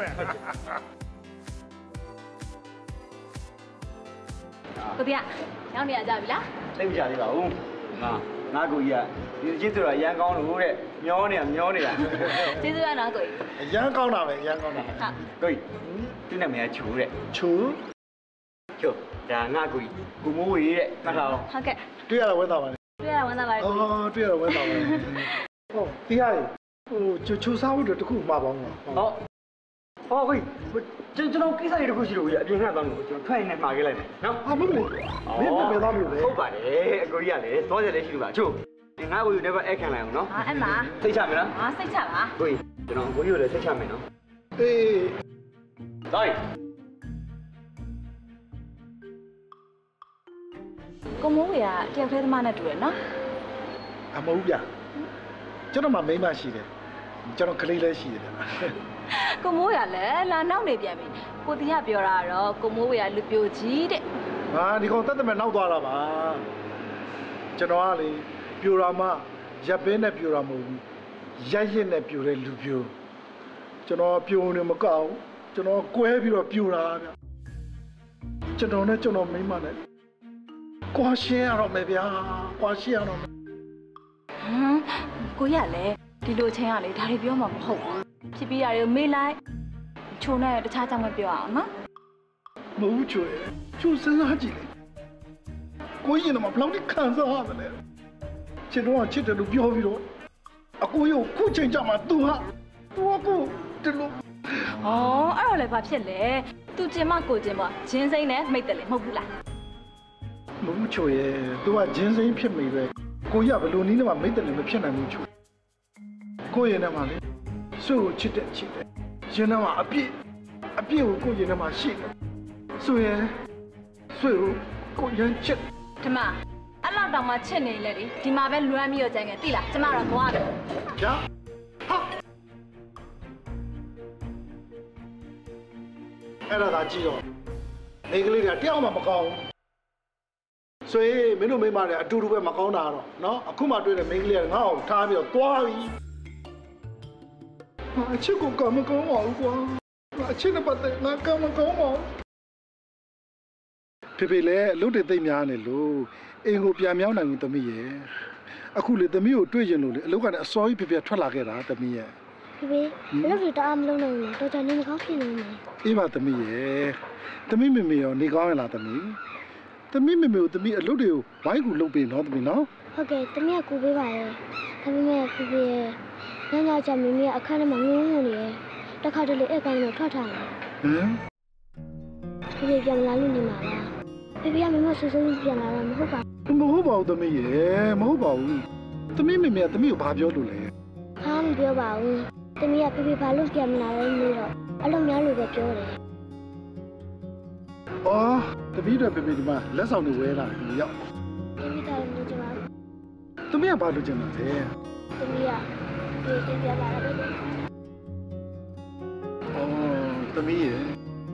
ကိုပြရောက်နေရကြပြီလားသိကြသေးပါဦးငါငါကိုကြီးကဒီကျေးဇူးတော်ရန်ကောင်းလို့တဲ့မျောနေတာမျောနေတာကျေးဇူးရနော်ကိုကြီးရန်ကောင်းတာပဲရန်ကောင်းတာဟုတ်ကိုကြီးသူ့နာမည်ကချိုးတဲ့ချိုးချိုးဒါငါကိုကြီးကိုမိုးဝေတဲ့မှတ်ထားအောင်ဟုတ်ကဲ့တွေ့ရတာဝမ်းသာပါလေတွေ့ရတာဝမ်းသာပါလေအော်တွေ့ရတာဝမ်းသာပါလေဟုတ်ဒီဟာဟိုချိုးချိုးစားဖို့တခုမှာပါအောင်ဟုတ်ဟောကိုကြီးကျွန်တော်ကိစ္စတွေတခုရှိလို့ကြီးအပြင်ကသွားလို့ကျွန်တော်ထွက်ရင်လည်းမှာခဲ့လိုက်မယ်နော်ဟာမဟုတ်ဘူးမင်းပဲသွားလို့လေဟုတ်ပါတယ်အကိုကြီးကလည်းသွားတယ်လည်းရှိလို့ပါချိုးဒီငါကိုယူနေပါအခန့်လိုက်အောင်နော်ဟာအဲ့မှာစိတ်ချမယ်နော်ဟာစိတ်ချပါကိုကြီးကျွန်တော်ကိုကြီးကိုလည်းစိတ်ချမယ်နော်အေးတိုင်းကိုမိုးဝေကတယောက်တည်းသမားနဲ့တူတယ်နော်အမဟုတ်ဗျကျွန်တော်မှမိန်းမရှိတယ်ကျွန်တော်ကလေးလည်းရှိတယ်ဗျကိုမိုးဝေကလည်းလာနောက်နေပြန်ပြီကိုတီးကပြောတာကတော့ကိုမိုးဝေကလူပြိုကြီးတဲ့ဟာဒီကောင်တက်တက်မဲ့နောက်သွားတာပါကျွန်တော်ကလေပြိုတာမှရပ်ပင်းနဲ့ပြိုတာမဟုတ်ဘူးရက်ရစ်နဲ့ပြိုတဲ့လူပြိုကျွန်တော်ပြိုနေမကောက်ကျွန်တော်ကွဲပြီးတော့ပြိုတာဗျကျွန်တော်နဲ့ကျွန်တော်မိန်းမနဲ့ကွာရှင်းရတော့မယ်ဗျာကွာရှင်းရတော့မယ်ဟမ်ကိုရလည်းဒီလိုချင်းကလေဒါတွေပြောမှာမဟုတ်ဘူးဖြစ်ပြီးရတယ်မေးလိုက်ချိုးနဲ့တခြားကြောင့်မပြောအောင်နော်မဟုတ်ချိုးရချိုးစဉ်းစားကြည့်လေကိုရင်တော့ဘလောက်ထိခံစားရတယ်လဲချစ်တော့ချစ်တယ်လို့ပြောပြီးတော့အကိုရုပ်ခုချိန်ကြမှာ तू ဟာ तू ကိုတလို့အော်အဲ့တော့လည်းဘာဖြစ်လဲ तू ကျင်မကိုကျင်မဂျင်းစိမ့်နဲ့မိတ်တယ်လေမဟုတ်ဘူးလားမဟုတ်ချိုရဲ့ तू ကဂျင်းစိမ့်ဖြစ်မိပဲကိုရဘလို့နီးနေမှာမိတ်တယ်လည်းမဖြစ်နိုင်ဘူးချိုကိုရင်နဲ့မှလေဆွဆွေကိုချစ်တဲ့ချစ်တဲ့ရင်ထဲမှာအပြည့်အပြည့်ကိုကိုရင်ထဲမှာရှိတယ်ဆိုရင်ဆွေကိုကိုရမ်းချစ်ဒီမှာအဲ့လောက်တောင်မှချစ်နေလေဒီဒီမှာပဲလွမ်းပြီးတော့ကြံခဲ့သိလားကျမတော့သွားတယ်ဗျာဟာအဲ့ဒါသာကြည့်တော့မိန်းကလေးတွေကတယောက်မှမကောင်းဘူးဆိုရင်မင်းတို့မိန်းမတွေအတူတူပဲမကောင်းတာတော့နော်အခုမှတွေ့တဲ့မိန်းကလေးကငါ့ကိုထားပြီးတော့သွားပြီဟာအချစ်ကိုကမကောင်းပါဘူးကွာအချစ်နဲ့ပတ်သက်ငါကမကောင်းပါဘူးဖေဖေလည်းအလုပ်တွေသိမ့်များနေလို့အိမ်ကိုပြန်မြောင်းနိုင်ဘူးသမီးရဲ့အခုလေသမီးကိုတွေ့ကျင်လို့လေအလုပ်ကနေအစောကြီးဖေဖေထွက်လာခဲ့တာသမီးရဲ့ဖေဖေအလုပ်တွေတအားမလုပ်နိုင်ဘူးတော်တော်နေမကောင်းဖြစ်နေတယ်အေးပါသမီးရဲ့သမီးမေမေရောနေကောင်းရလားသမီးသမီးမေမေကိုသမီးအလုပ်တွေကိုဝိုင်းကူလုပ်ပေးနော်သမီးနော်ဟုတ်ကဲ့သမီးကကူပေးပါရဲ့ဒါပေမဲ့ဖေဖေရဲ့ညညချမေမေကအခန်းထဲမှာငုံငုံနေတယ်တခါတလေအဲ့ကောင်ကထွက်ထားတယ်ဟမ်ဖေဖေပြန်လာလို့နေမှာလားဖေဖေကမမဆူဆူပြန်လာတော့မဟုတ်ပါဘူးမဟုတ်ပါဘူးသမီးရဲ့မဟုတ်ပါဘူးသမီးမေမေကသမီးကိုဘာပြောလို့လဲဟာမပြောပါဘူးသမီးကဖေဖေဘာလို့ပြန်မလာလဲလို့တော့အလုံးများလို့ပဲပြောတယ်အော်သမီးတို့ဖေဖေဒီမှာလက်ဆောင်တွေဝဲလာတယ်ရောက်သမီးတိုင်းလို့ကျမသမီးကဘာလို့ကျင်တာလဲသမီးကဖေဖေပြန်လာတယ်အော်သမီးရဲ့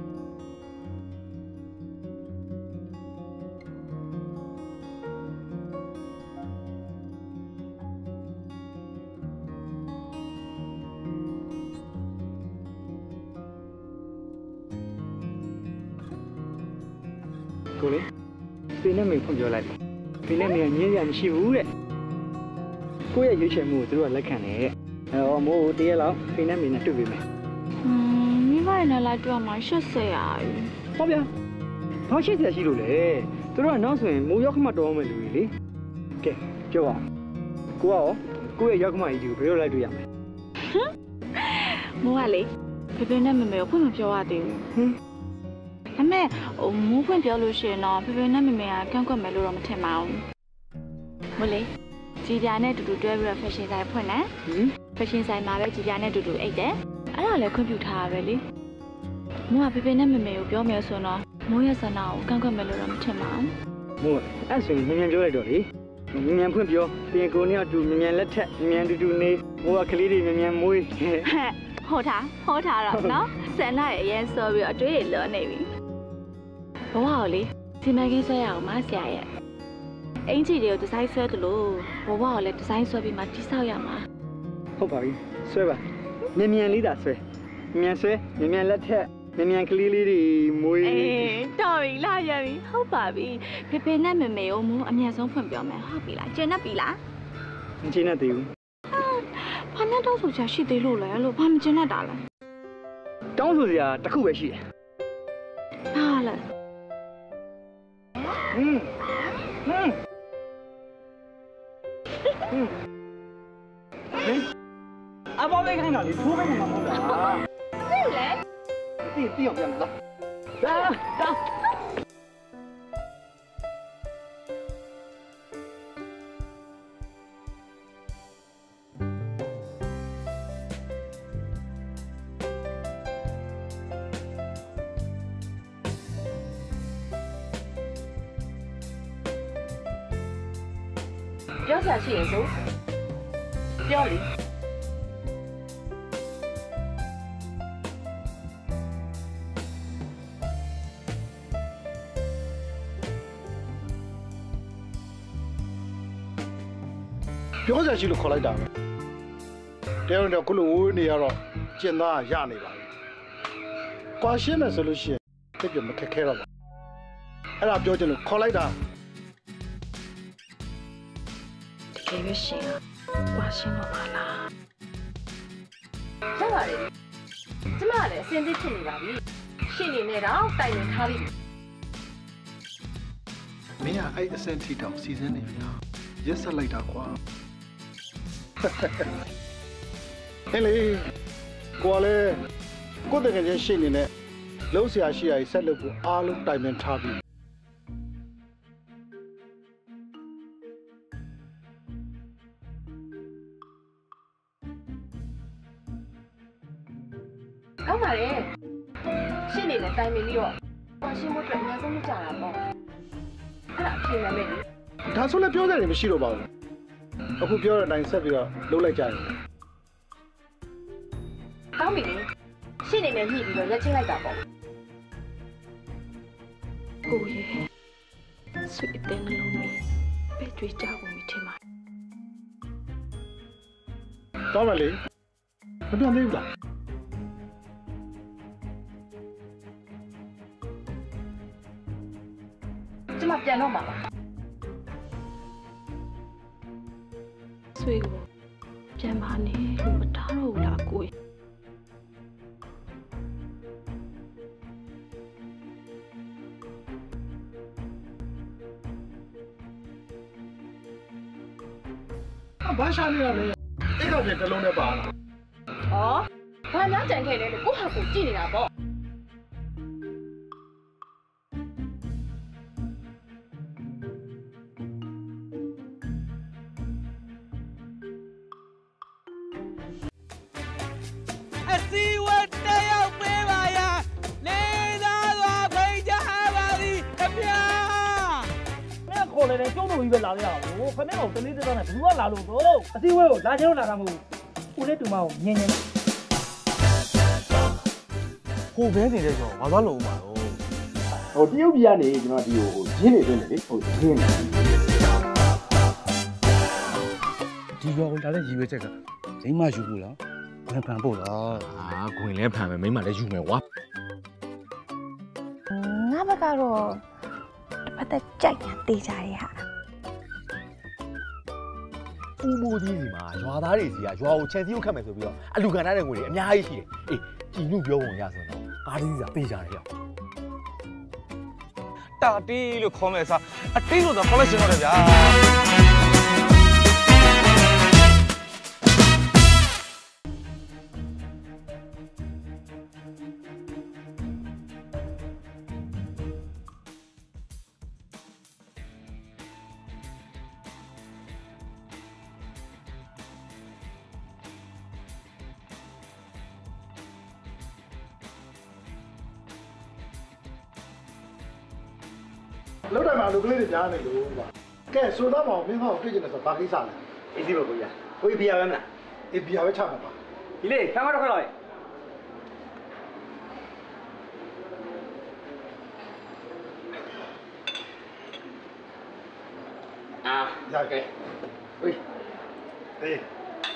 ကိုလေဖေနဲ့မေဖွင့်ပြောလိုက်တယ်ဖေနဲ့မေကညင်းရမရှိဘူးတဲ့ကိုရဲ့ရွေးချယ်မှုကိုသူတို့ကလက်ခံတယ်တဲ့အဲတော့မိုးတရက်လောက်ဖေနဲ့မေနဲ့တွေ့ပေးမယ်อืมမိမနဲ့လိုက်တွေ့မှာရှက်စရာဟောဗျာဘာရှက်စရာရှိလို့လဲသူတို့ကနောက်ဆိုရင်မိုးရောက်ခမတော်အောင်မယ်လူကြီးလေကဲပြောပါကိုကရောကိုရဲ့ရောက်ခမကြီးကိုဘယ်လိုလိုက်တွေ့ရမလဲဟမ်မိုးကလေဖေဖေနဲ့မေမေကိုဖွင့်မပြောရသေးဘူးဟမ်အမေဟိုမိုးဖွင့်ပြောလို့ရှိရင်တော့ဖေဖေနဲ့မေမေကကန့်ကွက်မယ်လို့တော့မထင်ပါဘူးမလေးကြည်ပြာနဲ့တူတူတွဲပြီးတော့ fashion ဆိုင်ဖွင့်တယ်ဟင် fashion ဆိုင်မှာပဲကြည်ပြာနဲ့တူတူအိတ်တယ်အဲ့ဒါလည်းခွင့်ပြုထားရပဲလေမိုးကဖေဖေနဲ့မေမေကိုပြောမယ်ဆိုတော့မိုးရဲ့ဆန္ဒကိုကန့်ကွက်မယ်လို့တော့မထင်ပါဘူးမိုးအဲ့ဆိုရင်မြန်မြန်ပြောလိုက်တော့လေမြန်မြန်ဖွင့်ပြောပြင်ကိုနဲ့အတူမြန်မြန်လက်ထက်မြန်မြန်တူတူနေမိုးကကလေးတွေမြန်မြန်မွေးဟဲ့ဟုတ်တာဟုတ်တာတော့နော်ဆန္ဒရဲ့အရင်စောပြီးအတွေးရလွန်နေပြီဘဝကိုလေစီမံကိန်းဆွဲရအောင်မဆရာရဲ့အင်ဂျီတွေကိုဒီဇိုင်းဆွဲသလိုဘဝကိုလည်းဒီဇိုင်းဆွဲပြီးမှတိဆောက်ရမှာဟုတ်ပါပြီဆွဲပါမြန်မြန်လေးသာဆွဲမြန်ဆွဲမြန်မြန်လက်ထက်မြန်မြန်ကလေးလေးတွေမွေးအေးတော်ပြီလာရပြီဟုတ်ပါပြီဖေဖေနဲ့မေမေကိုမိုးအမြတ်ဆုံးဖွင့်ပြောမယ်ဟုတ်ပြီလားကျင်တတ်ပြီလားမကျင်တတ်သေးဘူးဘာနဲ့တောင်းဆိုချာရှိသေးလို့လဲလို့ဘာမကျင်တတ်တာလဲတောင်းဆိုစရာတစ်ခုပဲရှိတယ်ဟာလဲอืมอืมอืมဟင်အဘောလေးခိုင်းတာလေထိုးပေးနေမှာမဟုတ်လားဟုတ်လေဒီတီးအောင်ပြန်လာလာလာပြောစရာရှိရင်ဆိုပြောလေပြောစရာရှိလို့ခေါ်လိုက်တာပဲတရားတော်ခုလိုဝေးနေရတော့ကျင်သားရနေပါပြီ။ကွာရှင်းမယ်ဆိုလို့ရှိရင်တိတ်ပြမခက်ခဲတော့ပါအဲ့ဒါပြောချင်လို့ခေါ်လိုက်တာတကယ်ပဲရှင်ကွာရှင်းတော့ပါလားရပါတယ်ကျမလည်းအစင်းသစ်ဖြစ်နေပါပြီရှင်နေနဲ့တော့တိုင်နေထားပြီမင်းကအဲ့အစင်းထီတောင်စီစဉ်နေပြီလားရက်ဆက်လိုက်တာကွာဟဲ့လေကိုကလည်းကိုတကယ်ချင်းရှိနေနဲ့လုံးဆရာရှိရည်ဆက်လုပ်ဖို့အားလုံးတိုင်ပင်ထားပြီင်းပါလေရှင်းနေနဲ့တိုင်ပင်ပြီးတော့ဘာရှင်းဖို့အတွက်အများဆုံးလုပ်ကြတာပေါ့အဲ့ဒါအဖြစ်မဲ့လေဒါဆိုလည်းပြောကြတယ်မရှိတော့ပါဘူးအခုပြောတဲ့အတိုင်းဆက်ပြီးတော့လုပ်လိုက်ကြတယ်ကောင်းပြီလေရှင်းနေနဲ့ညှိပြီးတော့ရက်ချင်းလိုက်တာပေါ့ကိုရေဆွေးတဲ့နှလုံးလေးပဲကြွေးကြကုန်ပြီထင်ပါတော့မလေးမပြောသေးဘူးလားကျမပြန်တော့မှာပါဆွေးကိုပြန်ပါနေလို့မထားတော့ဘူးလားကိုဘာရှာနေရလဲအိတ်ကပြန်တစ်လုံးနဲ့ပါလားဩဘာများကြံခဲ့လဲလို့ကိုဟာကိုကြည့်နေတာပေါ့အစည်းဝတ်တက်ရောက်ပေးပါရလေးသားစွာဖိတ်ကြားပါသည်ခင်ဗျာမင်းခေါ်เลยကျုံးလို့ကြီးပဲလာရအောင်ခမင်းကိုတလေးတက်နဲ့ဘယ်သူကလာလို့တော့အစည်းဝဲကိုလာချင်လို့လာတာမဟုတ်ဘူးဦးလေးတူမအောင်ညင်ညင်ဟိုဘဲနေတဲ့ဆိုတော့ဘာသွားလို့ဦးမှာတော့ဟိုတရုတ်ပြည်ကနေကျွန်တော်ဒီဟိုရင်းနေတွေ့နေလေဟိုရင်းနေဒီရောလာတဲ့ရည်ရွယ်ချက်ကမိမယူဖို့လားဘယ်ဖန်ဖို့လားအာခွင်လဲဖန်မယ်မိမလည်းယူမယ်ကွာငါဘက်ကတော့တစ်ဖက်သက်ကြိုက်ညာတေးကြရဲဟာဦးမိုးကြီးစီမှာရွာသားတွေစီကရွာကိုချန်စီကိုခတ်မယ်ဆိုပြီးတော့အလူခံထားတဲ့ငွေတွေအများကြီးရှိတယ်အေးကြည်နုပြောပုံရဆိုတော့ကားကြီးစီကပေးကြတယ်ရောက်တာတီးလို့ခေါ်မယ်စားအတီးလို့တော့ခေါ်လိုက်ရှင်တော့တယ်ဗျာလောက်တယ်မှာလူကလေးတွေကြားနေလို့ပါကဲဆိုတော့မအောင်မင်းဟောတွေ့ကျင်တယ်ဆိုဘာကိစ္စလဲအေးစီပါကိုကြီးကိုကြီးဘီယာပဲမလားအေးဘီယာပဲချမှာပါဒီလေခံမတော့ခွက်တော့အာရကဲဝေးအေး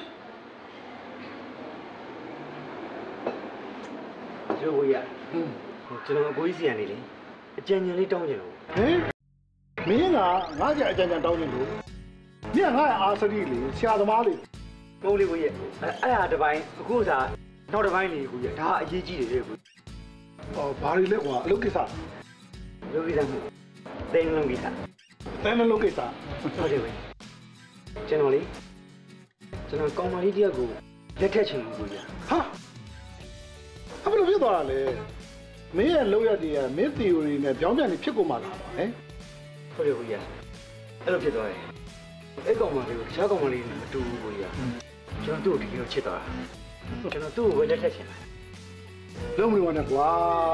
ကျိုးကိုကြီးဟင်းကျွန်တော်အကိုကြီးစီကနေလေအကြံဉာဏ်လေးတောင်းကြတယ်ဟင်မင်းကငါ့ကြအကြံဉာဏ်တောင်းနေလို့မင်းကငါ့အာစရီလေဆရာသမားလေပုံလေးကိုကြီးအဲ့အဲ့ဟာတစ်ပိုင်းအခုကနောက်တစ်ပိုင်းလေးကိုကြီးဒါအရေးကြီးတယ်လေကိုဟောဘာတွေလဲကွာအလုပ်ကိစ္စအလုပ်ကိစ္စမျိုးတင်းလုံးကိစ္စတင်းလုံးကိစ္စဟုတ်တယ်ပဲကျွန်တော်လေကျွန်တော်ကောင်မလေးတယောက်ကိုလက်ထက်ချင်လို့ကိုကြီးဟာအဘလို့ဖြစ်သွားတာလေမင်းရဲ့လောက်ရတည်းကမင်း theory နဲ့ပြောင်းပြန်နေဖြစ်ကုန်မှာလားဟဲ့ဟုတ်တယ်ကိုကြီးအဲ့လိုဖြစ်သွားတယ်အဲ့ကောင်မလေးကိုတခြားကောင်မလေးနဲ့မတူဘူးကိုကြီးကျွန်တော်သူ့ကိုဒီလိုချစ်သွားတာကျွန်တော်သူ့ကိုလက်ထက်ချင်တယ်လုံးမလို့နဲ့ကွာ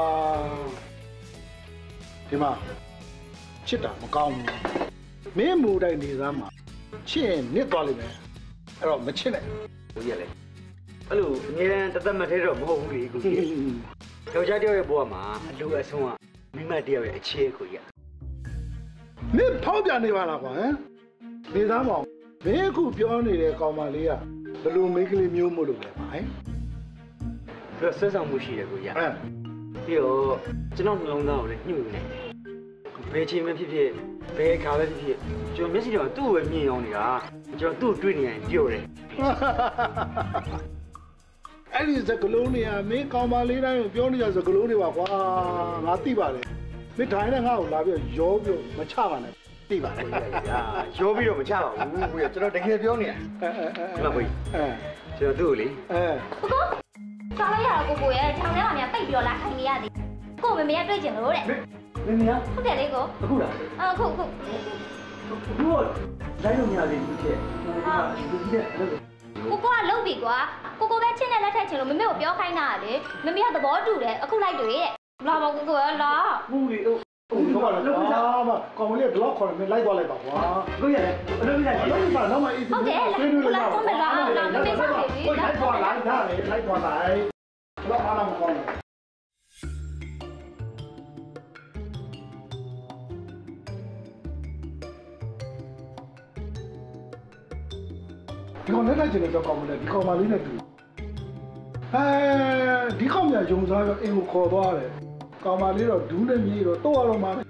ဒီမှာချစ်တာမကောင်းဘူးမင်းမူတိုင်းနေသားမှာချစ်ရင်နစ်သွားလိမ့်မယ်အဲ့တော့မချစ်နဲ့ကိုကြီးလည်းအဲ့လိုအငြင်းတသက်မထဲတော့မဟုတ်ဘူးလေကိုကြီးယောက်ျားတယောက်ရဲ့ဘဝမှာအလိုအဆုံးကမိမတယောက်ရဲ့အခြေကိုကြီးမင်းဖောက်ပြန်နေပါလားကွာဟမ်နေသားမောင်မင်းအခုပြောနေတဲ့ကောင်မလေးကဘယ်လိုမိန်းကလေးမျိုးမို့လို့လဲပါဟမ်ပြီးတော့ဆက်ဆောင်မှုရှိတယ်ကိုကြီးအဲ့ပြီးတော့ကျွန်တော်နှလုံးသားကိုလည်းညှို့နေတယ်ဘယ်ချိန်မှဖြစ်ဖြစ်ဘယ်ခါပဲဖြစ်ဖြစ်ကျွန်တော်မျက်စိတော့သူ့ကိုပဲမြင်အောင်နေတာကျွန်တော်သူ့ကိုတွေ့နေရင်ပြောတယ်အဲ့ဒီစကလုံးတွေကမင်းကောင်မလေးတိုင်းကိုပြောနေကြစကလုံးတွေပါကွာငါသိပါတယ်မင်းတိုင်းနဲ့ငါ့ကိုလာပြီးရောပြီးမချပါနဲ့သိပါတယ်ရောပြီးတော့မချပါဘူးကိုကျွန်တော်တကယ်ပြောနေတာဒီမှာကိုအဲကျွန်တော်သူ့ကိုလေအဲကိုစားလိုက်ရတာကိုကိုရဲ့ထောင်ထဲမှာများတိတ်ပြီးတော့လာခိုင်းနေရသေးကိုမမေကတွေ့ကျင်လို့တဲ့မမေကဟုတ်တယ်လေကိုအခုလားအခုအခုဘူးလိုက်လို့မရသေးဘူးဖြစ်ဟာဒီကြီးတဲ့အဲ့လိုကိုကိုကလုံးပြီကွာကိုကိုပဲချင်းနဲ့လက်ထက်ချင်လို့မမေကိုပြောခိုင်းတာလေမမေကသဘောတူတယ်အခုလိုက်တွေ့တဲ့လာပါကိုကိုကလာဘူးလေဟုတ်ဟုတ်ပါလားအာမကောင်လေးကတော့ခေါ်မယ်လိုက်သွားလိုက်ပါကွာလို့ရတယ်အလုပ်လိုက်အလုပ်ပါတော့မအေးဟုတ်တယ်ကိုလာတော့မလာလာမမေစားပြီလိုက်သွားလိုက်ဒါလေလိုက်သွားလိုက်တော့အားမကောင်းဒီကောင်နဲ့လိုက်ကျင်တဲ့ကောင်မလေးဒီကောင်မလေးနဲ့တူအဲဒီကောင်မြယုံစားတော့အင်ကိုခေါ်သွားတယ်ကောင်မလေးတော့ဒူးနဲ့မြေတော့တော့ရတော့မှာ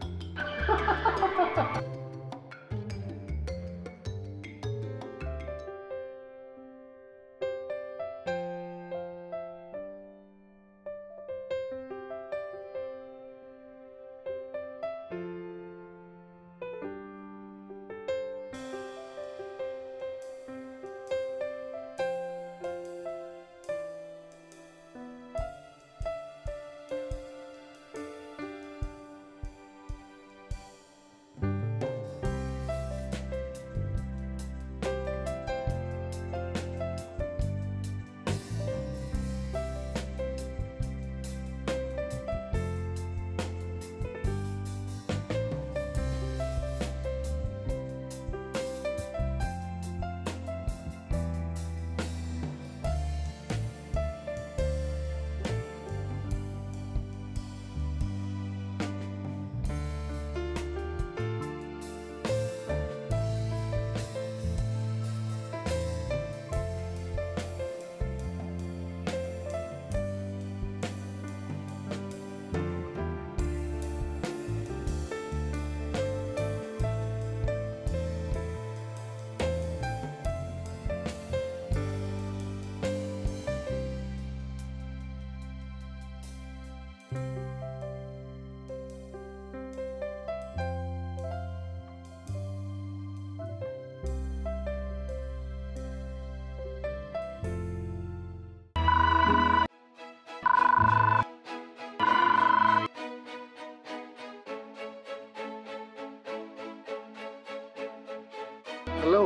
Hello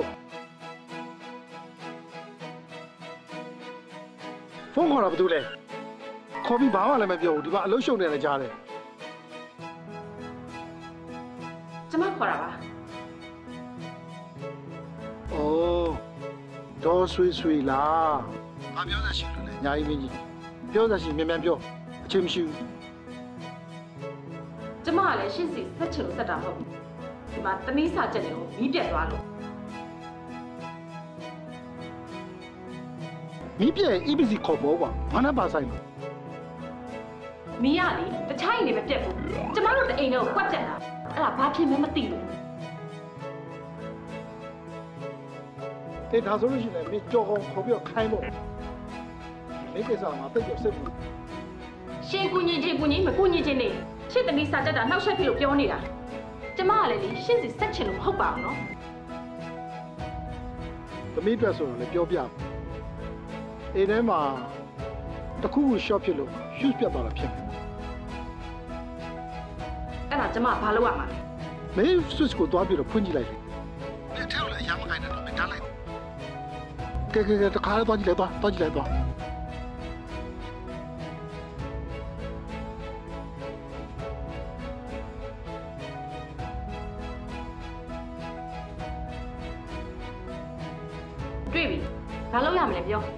ဖုန်းခေါ်တာဘာလို့လဲခေါ်ပြီးဘာမှလည်းမပြောဘူးဒီမှာအလုပ်ရှုံနေတယ်ကြားတယ်ကျမခေါ်တာပါအိုးဒေါ်ဆွေဆွေလားဘာပြောစရှိလို့လဲညာကြီးမင်းကြီးပြောစရှိမြန်မြန်ပြောအချိန်မရှိဘူးကျမကလည်းရှင်းစီဆက်ချင်လို့ဆက်တာမဟုတ်ဘူးဒီမှာသမီးစာချက်တွေကိုမီးပြတ်သွားလို့မီးပြဲ E B C ခေါ်ပေါ်ပါဘာနဲ့ပါဆိုင်လို့မီးရလေတခြားရင်တွေမပြတ်ဘူးကျမတို့တအိမ်တော့ကွက်ပြတ်တာအဲ့ဒါဘာဖြစ်မှမသိလို့တေဒါဆိုလို့ရှိရင်မင်းကြော်ကောင်ခေါ်ပြီးတော့ခိုင်းဖို့မိကိစ္စမှာတိတ်ကျစစ်ဘူးရှင်ကူညီချင်းကူညီမကူညီချင်းနေရှစ်သမီးစာချက်တာနှောက်ယှက်ဖြစ်လို့ပြောနေတာကျမကလည်းလေရှင်းစီဆက်ချင်လို့မဟုတ်ပါဘူးနော်သမီးအတွက်ဆိုတော့လည်းပြောပြအိမ်ထဲမှာတခုခု short ဖြစ်လို့ shoes ပြတ်သွားတာဖြစ်တယ်အဲ့ဒါကျမဘာလုပ်ရမှာလဲမင်း switch ကိုတွားပြီးတော့ဖွင့်ကြည့်လိုက်လေမင်းထဲကိုလည်းအရာမကိုင်းနဲ့တော့မင်းထားလိုက်ကဲကဲကဲတခါတော့တွားကြည့်လိုက်တွားတွားကြည့်လိုက်တွားတွေ့ပြီဘာလုပ်ရမလဲပြော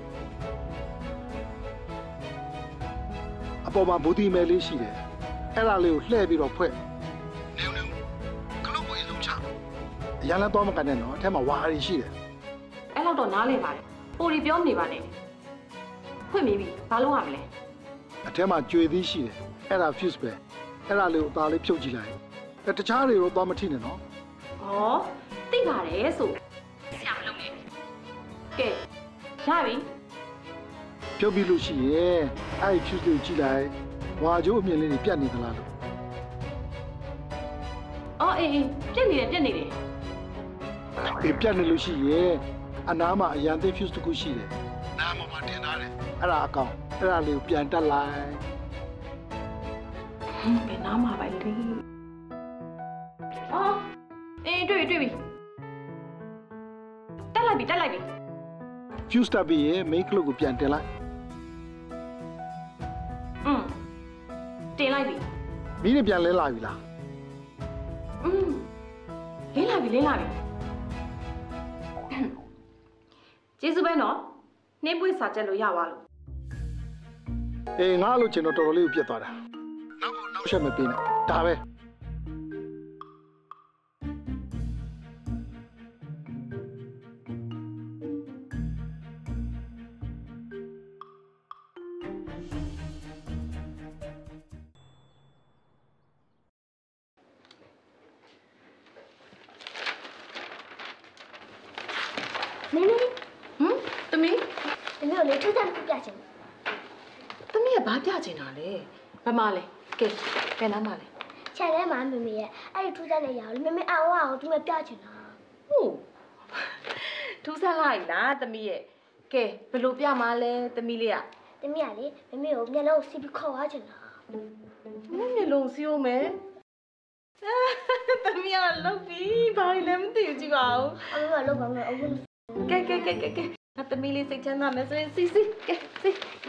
အပေါ်မှာဘူတီမယ်လေးရှိတယ်အဲ့ဒါလေးကိုလှည့်ပြီးတော့ဖွဲ့နေနေကလုံးကိုအလုံးချအရန်လည်းတော့မကန်နဲ့နော်အထက်မှာဝါရီရှိတယ်အဲ့လောက်တော့နားလည်ပါတယ်ပိုရီပြောမနေပါနဲ့ဖွင့်မိပြီဘာလုပ်ရမလဲအထက်မှာကြွေသီးရှိတယ်အဲ့ဒါ fuse ပဲအဲ့ဒါလေးကိုအသားလေးဖြုတ်ကြည့်လိုက်အဲတခြားတွေတော့တော့မထိနဲ့နော်ဩသိပါတယ်ဆိုဆရာမလုပ်နဲ့ကဲရပြီပြုတ်ပြီးလို့ရှိရင်အဲ့ဒီ fuse လေးကိုကြည့်လိုက်ဝါကျိုးအမြင်လေးတွေပြတ်နေသလားလို့အော်အေးအေးပြတ်နေတယ်ပြတ်နေတယ်အေးပြတ်နေလို့ရှိရင်အနားမှာအရန်သိ fuse တစ်ခုရှိတယ်နားမှာမှတင်ထားတယ်အဲ့ဒါအကောင်အဲ့ဒါလေးကိုပြန်တက်လိုက်ဟင်းဘယ်နားမှာပဲလေအော်အေးတွေ့ပြီတွေ့ပြီတက်လိုက်ပြီတက်လိုက်ပြီ fuse တက်ပြီးရင် main clip ကိုပြန်တင်လိုက်อืมတင်လိုက်ပြီမင်းပြန်လဲလာပြီလားอืมလင်းလာပြီလင်းလာပြီကျေးဇူးပဲနော်နှင်းပွေးစာချက်လို့ရပါလို့အေးငါလို့ကျွန်တော်တော်တော်လေးကိုပြတ်သွားတာနောက်နောက်ချက်မပေးနဲ့ဒါပဲမင်းမင်းဟမ်တမီးတမီးကိုလေထူးဆန်းပြချင်တမီးကဘာပြချင်တာလဲဘာမှလဲကဲဘယ်နားမှလဲခြံထဲမှာမမေရဲ့အဲ့ဒီထူးဆန်းတဲ့ຢာကိုမမေအောင်အောင်ဒီမှာပြချင်တာဟုတ်ထူးဆန်းလိုက်လားတမီးရဲ့ကဲဘယ်လိုပြမှာလဲတမီးလေးကတမီးကလေမမေကိုမျက်လုံးစီးပြီးခေါ်သွားချင်တာမမျက်လုံးစီးအောင်မယ်တမီးကလောက်ပြီဘာလဲမသိဘူးကြည့်ပါဦးအမေကလောက်ပါမယ်အခုကဲကဲကဲကဲကဲငါတမီးလေးစိတ်ချမ်းသာမယ်ဆိုရင်စီစီကဲစီ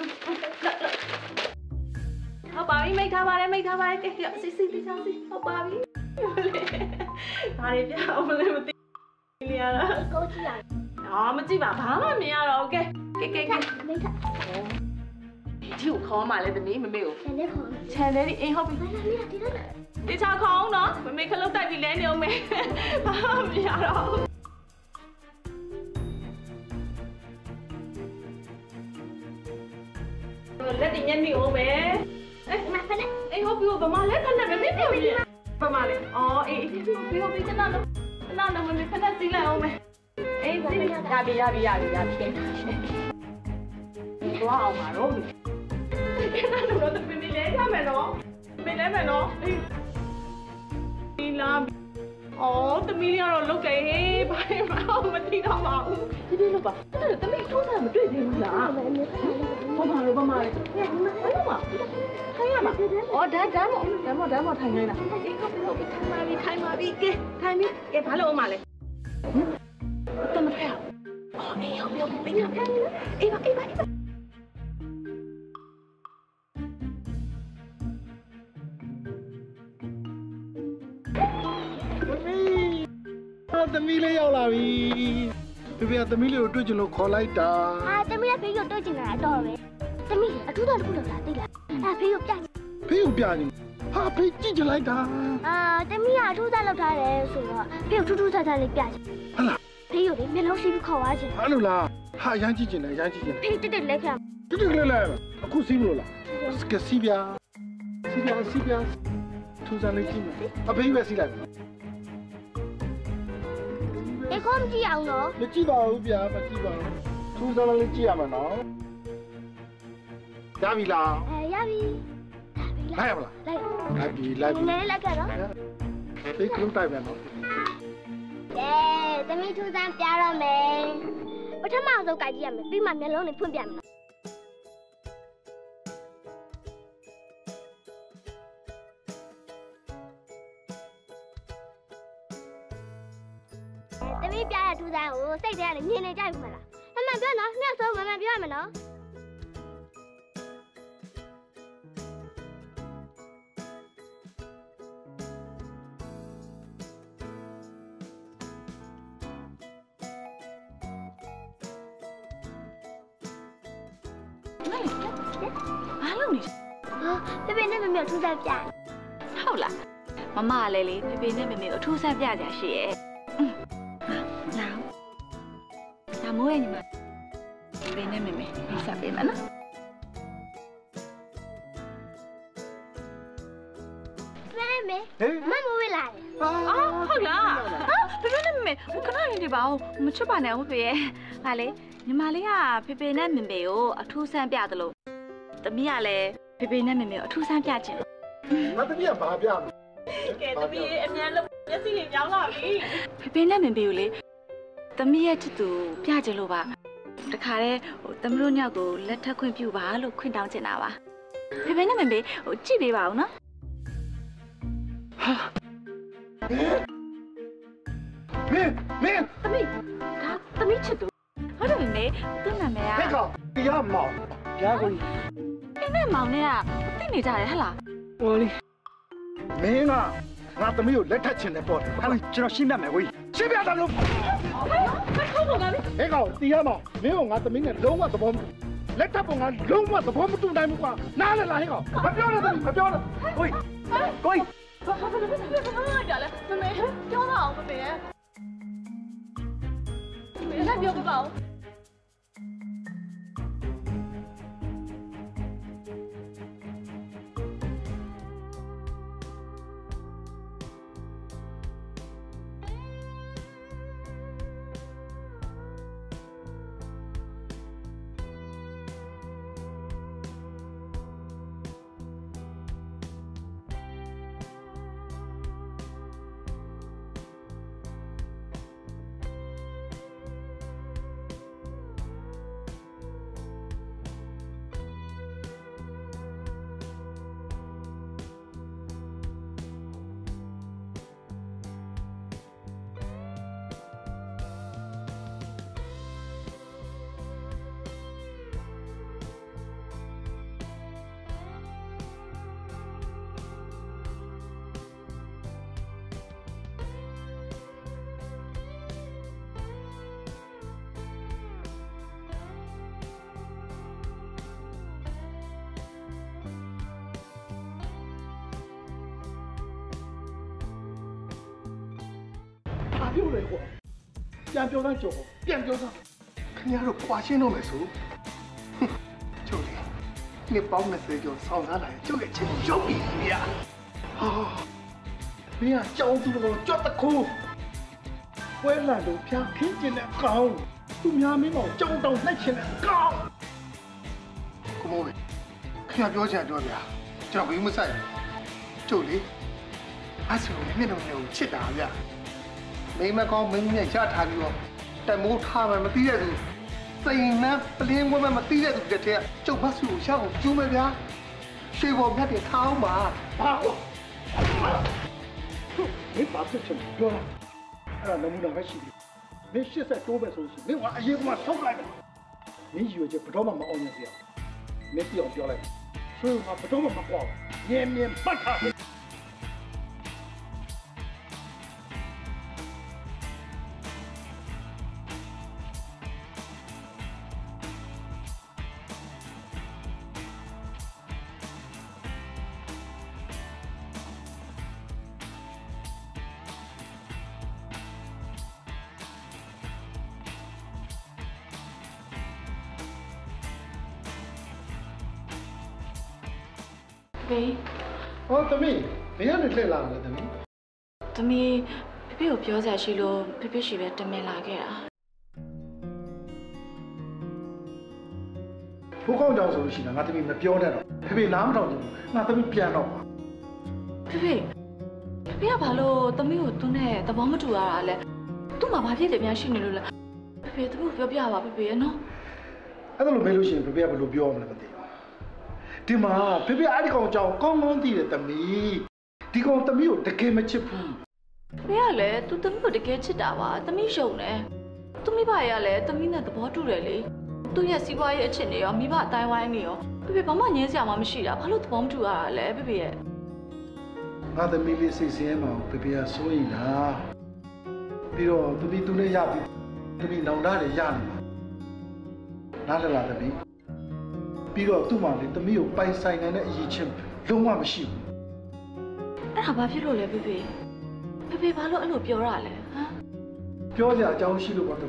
ဟုတ်ပါပြီမိတ်ထားပါတယ်မိတ်ထားပါတယ်ကဲစီစီစီစီဟုတ်ပါပြီဘာတွေပြအောင်မလဲမသိဘူးလေရတာကိုကြည့်ရအော်မကြည့်ပါဘာမှမရတော့ကဲကဲကဲကဲမိတ်ထားဒီကိုခေါ်မှလဲတမီးမမေကို channel ခေါ် channel ဒီအိမ်ဟုတ်ပြီဘာလဲမရဒီတော့ဒီချာခေါင်းနော်မမေခလုတ်တိုက်ပြီးလဲနေအောင်မေဘာမှမရတော့လက်တင်ညနေအောင်မယ်အဲ့မဖက်နဲ့အေးဟုတ်ပြီဘာမှလက်ခဏမမေပြောပြီဘာမှလဲအော်အေးအေးဟုတ်ပြီဟုတ်ပြီကျနော်ကျနော်မမေခဏစီးလိုက်အောင်မယ်အေးစီးရပြီရပြီရပြီရပြီသွားအောင်ပါတော့ကျနော်တို့တော့မမေလဲရမယ်နော်မလဲမယ်နော်အေးဒီလာအော်တမီးလေးကတော့လုတ်တယ်ဟေးဘာမှမသိတော့ပါဘူးဒီလိုလုပ်ပါအဲ့ဒါတမီးထိုးစားမတွေ့သေးဘူးလားဘာမှလို့ဘာမှလဲဟဲ့ဘာလို့မထိုင်ရမှာအော်ဒါဒါမို့ဒါမို့ဒါမို့ထိုင်နေတာအေးဟုတ်ပြီဟုတ်ပြီထိုင်ပါပြီထိုင်ပါပြီကဲထိုင်ပြီကဲဘာလို့အောင်မလဲတမထိုင်အော်အေးဟုတ်ပြီဟုတ်ပြီအေးပါအေးပါအေးပါသမီးလေးရောက်လာပြီဖေဖေကသမီးလေးကိုတွေ့ချင်လို့ခေါ်လိုက်တာဟာသမီးကဖေးကိုတွေ့ချင်တာတော့ပဲသမီးအထူးတော်တစ်ခုလောက်လာသိလားအဲ့ဖေးကိုပြချင်ဖေးကိုပြချင်ဟာဖေးကြည့်ချင်လိုက်တာအာသမီးကအထူးတော်လောက်ထားတယ်ဆိုတော့ဖေးကိုထူးထူးဆန်းဆန်းလေးပြချင်ဟုတ်လားဖေးကိုလေမျက်လုံးရှိပြီးခေါ်သွားချင်အဲ့လိုလားဟာရမ်းကြည့်ချင်တယ်ရမ်းကြည့်ချင်တယ်ဖေးတက်တက်လက်ခံတက်တက်လက်လက်အခုစီးမလို့လားစကစီးပြစီးပြစီးပြထူးဆန်းလေးကြည့်မယ်အဖေးပဲစီးလိုက်ဒီကောမကြည့်အောင်နော်မကြည့်ပါဘူးဗျာမကြည့်ပါဘူးထူးဆန်းလေးကြည့်ရမှာနော်ရပြီလားအဲရပြီလိုက်ရမလားလိုက်လိုက်ပြီလိုက်ပြီနည်းနည်းလိုက်ကြတော့ဖေးကလုံးတိုက်မယ်နော်ကဲသမီးထူးဆန်းပြတော့မယ်ပထမဆုံးကြိုက်ကြည့်ရမယ်ပြီးမှမျက်လုံးနဲ့ဖွင့်ပြမယ်သမီးပြရထူးဆန်းကိုစိတ်ထဲကနေမြင်နေကြပြီမလားမမပြောနော်နှစ်ဆုံးမမပြောရမယ်နော်ဘာလုပ်နေလဲဖေဖေနဲ့မမေထူးဆန်းပြဟုတ်လားမမလည်းလေဖေဖေနဲ့မမေကိုအထူးဆန်းပြကြရှိရဲ့နောက်ဒါမိုးရဲ့ညီမဖေဖေနဲ့မမေဒီစားပေးမနော်မေမေမမဝေးလာတယ်အော်ဟုတ်လားဟာဖေဖေနဲ့မမေခဏနေပါဦးမချွတ်ပါနဲ့ဦးဖေရဲ့ဟာလေညီမလေးကဖေဖေနဲ့မမေကိုအထူးဆန်းပြသလိုသမီးကလည်းဖေဖေနဲ့မမေကိုအထူးဆန်းပြချင်လို့ငါသမီးကဘာပြမလဲကဲသမီးအမြန်လို့မျက်စိရင်ကြောင်းလာပြီဖေဖေနဲ့မမေကိုလေသမီးရဲ့ချစ်သူပြချင်လို့ပါတခါတည်းဟိုသမီးတို့ညောက်ကိုလက်ထပ်ခွင့်ပြုပါလို့ခွင့်တောင်းချင်တာပါဖေဖေနဲ့မမေဟိုကြည့်ပေးပါဦးနော်ဟာမင်းမင်းသမီးဒါသမီးချစ်သူဟာဖေဖေမေသူ့နာမည်ကဟဲ့ကောင်တရားမောင်ကြားကိုပြင်းနဲ့မောင်နဲ့ကသိနေကြတယ်ဟဟလားဟိုလေမင်းကငါသမီးကိုလက်ထပ်ချင်တယ်ပေါ့တယ်ဟာကျွန်တော်ရှင်းပြမယ်ကိုရှင်းပြတယ်လို့ဟဲ့ကောင်ကောင်ဟဲ့ကောင်တရားမောင်မင်းကငါသမီးနဲ့လုံးဝသဘောလက်ထပ်ပုံကလုံးဝသဘောမတူနိုင်ဘူးကွာနားလည်လားဟဲ့ကောင်မပြောနဲ့သမီးမပြောနဲ့ကိုကိုဘာဘာဘာဘာဘာကြလဲမမေပြောတော့အောင်မမေရဲ့မမေလည်းပြောပြပါဦးပြောလေကွာပြန်ပြောသားကြော်ပြန်ပြောသားခင်ဗျားတို့ခွာရှင်းတော့မယ်ဆိုကျုပ်လေနှစ်ပေါင်းနှစ်ဆယ်ကျော်ဆောင်းစားလာရင်ကျုပ်ရဲ့ချင်းရုပ်ပြီးဗျာဟာမင်းကကြောင်းသူတော်ကြွတခုပွဲလန်တို့ဖျားခင်းကျင်တဲ့ကောင်းသူများမင်းတော့ကြောင်းတောင်နှိုက်ချင်တဲ့ကောင်းကိုမိုးလေခင်ဗျားပြောချင်ပြောဗျာကျွန်တော်ဘယ်မှမဆိုင်ကျုပ်လေအဲ့ဆိုရင်မျက်နှာမျိုးချစ်တာဗျာမင်းမကောင်းမင်းမြတ်ရထားပြီးတော့တမိုးထားမှမသိတဲ့သူစိန်နှမ်းပလင်းဝဲမသိတဲ့သူတစ်ထက်ကျုပ်မဆူကိုရှောက်ကိုကျူးမယ်ဗျာရွှေပေါ်မြတ်တွေထားအောင်ပါဘာလို့မင်းဘာဖြစ်ချင်ပြောလားအဲ့ဒါနမူနာပဲရှိတယ်မင်းရှစ်ဆက်တိုးပဲဆိုရှင်မင်းကအရေးကမှဆောက်လိုက်တယ်မင်းယူချက်ဘတော်မှမအောင်ရစေရမင်းပြောင်းပြောလိုက်ရွှေကဘတော်မှမကွာမြင်မြင်ပတ်ထားဖေးဟောသမီးဘယ်ကနေလှည့်လာလဲသမီးသမီးဖေဖေကိုပြောစရာရှိလို့ဖေဖေရှိပဲတမင်လာခဲ့တာဘိုးကောင်းကြောင်ဆိုလို့ရှိရင်ငါသမီးမပြောနဲ့တော့ဖေဖေနားမထောင်ဘူးငါသမီးပြန်တော့ပါဖေဖေဖေဖေကဘာလို့သမီးကိုသူနဲ့သဘောမတူရတာလဲသူ့မှာဘာဖြစ်တယ်များရှိနေလို့လဲဖေဖေသူ့ကိုပြောပြပါဖေဖေရဲ့နော်အဲ့ဒါလိုမေးလို့ရှိရင်ဖေဖေကဘယ်လိုပြောမလဲမသိဒီမှာဖေဖေအဲ့ဒီကောင်ကြောင်ကောင်းကောင်းသိတယ်သမီးဒီကောင်သမီးကိုတကယ်မချစ်ဘူးဖေကလည်းသူသမီးကိုတကယ်ချစ်တာပါသမီးရှုံတယ်သူမိဘရလည်းသမီးနဲ့သဘောတူတယ်လေသူရဲ့စီးပွားရေးအချစ်နေရောမိဘအတိုင်းဝိုင်းနေရောဖေဖေဘာမှငြင်းစရာမှမရှိတာဘာလို့သဘောမတူရတာလဲဖေဖေရဲ့ငါသမီးလေးစိတ်ဆင်းမှာဖေဖေကစိုးရိမ်တာပြီးတော့သမီးသူနဲ့ရပြီသမီးနောင်တတွေရနေမှာနားလည်လားသမီးပြီးတော့သူ့မှာလေသမီးကိုပိုင်ဆိုင်နိုင်တဲ့အရေးချင်းလုံးဝမရှိဘူးအဲ့ဒါဘာဖြစ်လို့လဲဖေဖေဖေဖေဘာလို့အဲ့လိုပြောရလဲဟမ်ပြောစရာအကြောင်းရှိလို့ပါတော့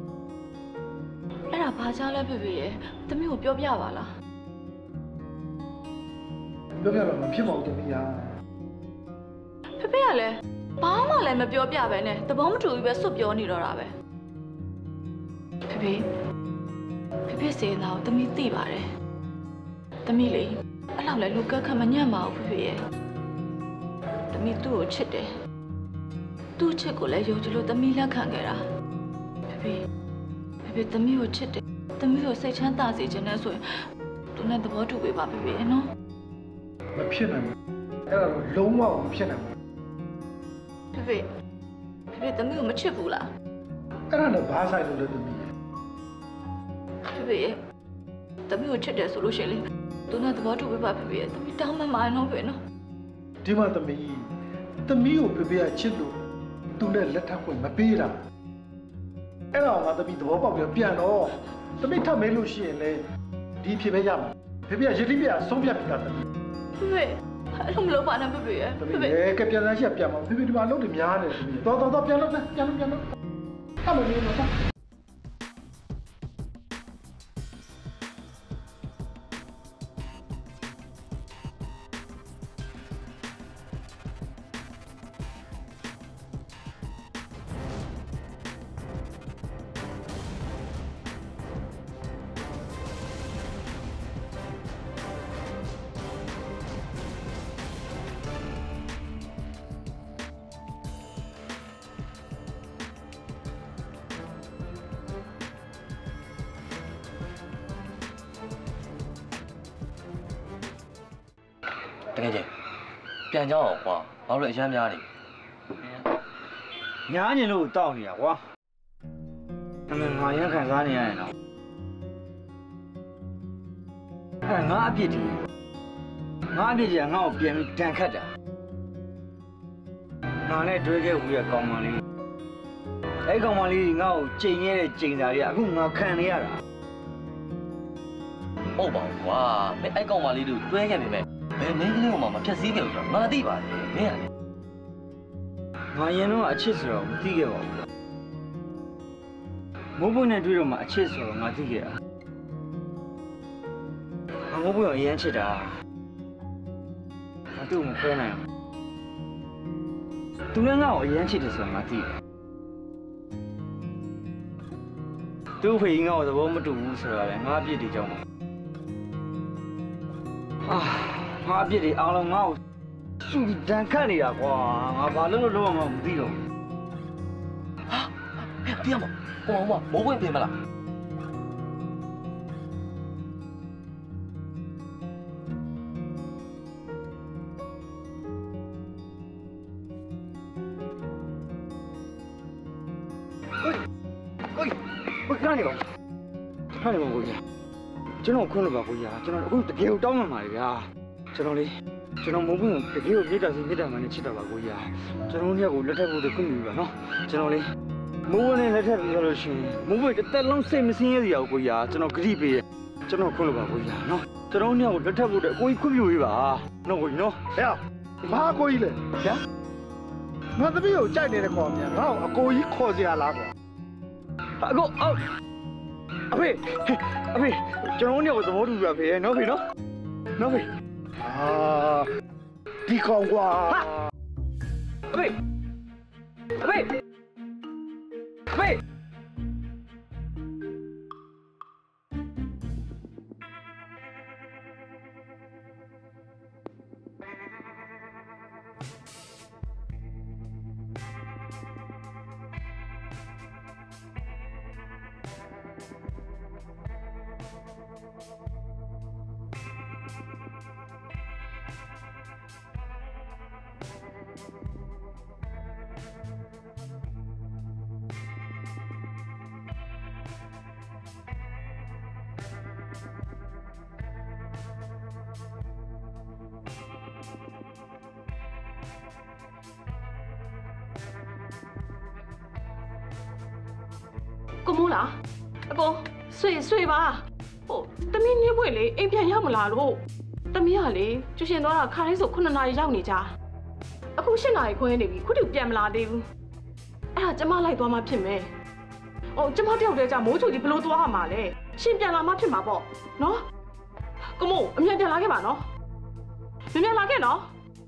အဲ့ဒါဘာကြောင့်လဲဖေဖေရဲ့သမီးကိုပြောပြပါလားပြောပြတော့မဖြစ်ပါဘူးသမီးယာဖေဖေကလည်းဘာမှလည်းမပြောပြပဲနဲ့သဘောမတူဘူးပဲစွတ်ပြောနေတော့တာပဲဖေဖေဖေဖေစေနာကိုသမီးသိပါတယ်သမီးလေအဲ့လောက်လည်းလူကက်ခတ်မညံ့ပါဘူးဖေဖေရဲ့သမီးသူ့ကိုချစ်တယ်သူ့ချစ်ကိုလည်းယုံကြည်လို့သမီးလက်ခံခဲ့တာဖေဖေဖေဖေသမီးကိုချစ်တယ်သမီးကိုစိတ်ချမ်းသာစေချင်တယ်ဆိုရင်သူနဲ့သဘောတူပေးပါဖေဖေနော်မဖြစ်နိုင်ဘူးအဲ့ဒါလုံးဝမဖြစ်နိုင်ဘူးဖေဖေဖေဖေသမီးကိုမချစ်ဘူးလားအဲ့ဒါတော့ဘာဆိုင်လို့လဲသမီးဖေဖေရဲ့တမီးကိုချစ်တယ်ဆိုလို့ရှိရင်လေသူနဲ့သဘောတူပေးပါဖေဖေရဲ့တမီးတောင်းမှမှာနော်ဖေနော်ဒီမှာသမီးသမီးကိုဖေဖေကချစ်လို့သူနဲ့လက်ထပ်ခွင့်မပေးတာအဲ့တော့ငါသမီးသဘောပေါက်ပြီးပြန်တော့သမီးထပ်မေးလို့ရှိရင်လေဒီဖြစ်ပဲရမှာဖေဖေကရတိပြဆုံးဖြတ်ပြီးတာသမီးဖေဖေအဲ့လိုမလုပ်ပါနဲ့ဖေဖေရဲ့ဖေဖေအဲကပြန်လာရှိပြန်ပါဖေဖေဒီမှာလုံးတွေများနေသမီးတော်တော်တော်ပြန်လို့ပြန်လို့ပြန်လို့အမလေးတော့တကယ်ချင်းပြန်ကြအောင်ကွာဘာလို့အရမ်းများနေညားညင်လို့တောက်နေတာကွာအမေငါရမ်းခံစားနေရရင်တော့အဲ့ငါအပြစ်ဒီငါအပြစ်ကြီးငါ့ကိုပြန်ပြီးတန်ခတ်တာငါနဲ့တွေ့ခဲ့ဦးရကောင်မလေးအဲ့ကောင်မလေးငါ့ကိုချိန်ရတဲ့ချိန်စာတွေအခုငါခံနေရတာဟုတ်ပါဘူးကွာမင်းအဲ့ကောင်မလေးတို့တွဲခဲ့ပြီမဲ့ဘယ်မင်းကလေးကမှမဖြတ်စည်းခဲ့ဘူးဆိုတော့ငါသိပါတယ်မင်းကလေငါရင်တော့အချစ်ဆိုတော့မသိခဲ့ပါဘူးမိုးပွင့်နဲ့တွေ့တော့မှအချစ်ဆိုတော့ငါသိခဲ့တာငါမိုးပွင့်ကိုအရင်ချစ်တာငါသူ့ကိုမခွဲနိုင်ဘူးသူလည်းငါ့ကိုအရင်ချစ်တယ်ဆိုတော့ငါသိတယ်သူ့ဖေကြီးငါ့ကိုသဘောမတူဘူးဆိုတော့လည်းငါအပြစ်တွေကြောင့်ပါအာငါအပြစ်တွေအားလုံးငါ့ကိုစုဒဏ်ခတ်နေတာကွာငါဘာလို့လို့လုံးဝမသိတော့ဘူးဟာပြမဟိုမှာမိုးပွင့်ပြင်မလားကိုကိုကိုခဏနေပါခဏနေပါကိုကြီးကျွန်တော်ခွင့်လို့ပါကိုကြီးကျွန်တော်အခုတကယ်ကိုတောင်းမှမှာလေဗျာကျွန်တော်လေးကျွန်တော်မိုးပွင့်ကိုတကယ်ကိုမြေတာစီမြေတာမှနဲ့ချစ်တာပါကိုကြီးကျွန်တော်တို့ကလက်ထပ်ဖို့တခွင့်ပြုပါနော်ကျွန်တော်လေးမိုးပွင့်နဲ့လက်ထပ်ပြီးလို့ရှိရင်မိုးပွင့်တစ်သက်လုံးစိတ်မစင်းရစရာကိုကြီးကျွန်တော်ဂရိပေးရကျွန်တော်ခွင့်လို့ပါကိုကြီးနော်ကျွန်တော်တို့ကလက်ထပ်ဖို့တကိုကြီးခွင့်ပြုပေးပါနော်ကိုကြီးနော်ဟဲ့ဘာကိုကြီးလဲဗျာငါသမီးကိုကြိုက်နေတဲ့ကောင်များငါ့ကိုအကိုကြီးခေါ်စရာလားကွာအကိုအော်အဖေအဖေကျွန်တော်တို့ကသဘောတူပါဖေနော်ဖေနော်နော်ဖေအာဒီကောင်ကွာအဖေအဖေအဖေကိုမိုးလားအကိုဆွေဆွေပါဟိုတမီးနေပွင့်လေအိမ်ပြန်ရောက်မလာလို့တမီးကလေကျူရှင်သွားတာခါလေးဆိုခုနှစ်နာရီရောက်နေကြအခု၈နာရီခွဲနေပြီခုထိပြန်မလာသေးဘူးအဲ့ဒါကျမလိုက်သွားမှဖြစ်မယ်ဟိုကျမတယောက်တည်းကြာမိုးချိုကြီးဘလို့သွားရမှာလဲရှင်ပြန်လာမှဖြစ်မှာပေါ့နော်ကိုမိုးအမြန်ပြန်လာခဲ့ပါနော်မြန်မြန်လာခဲ့နော်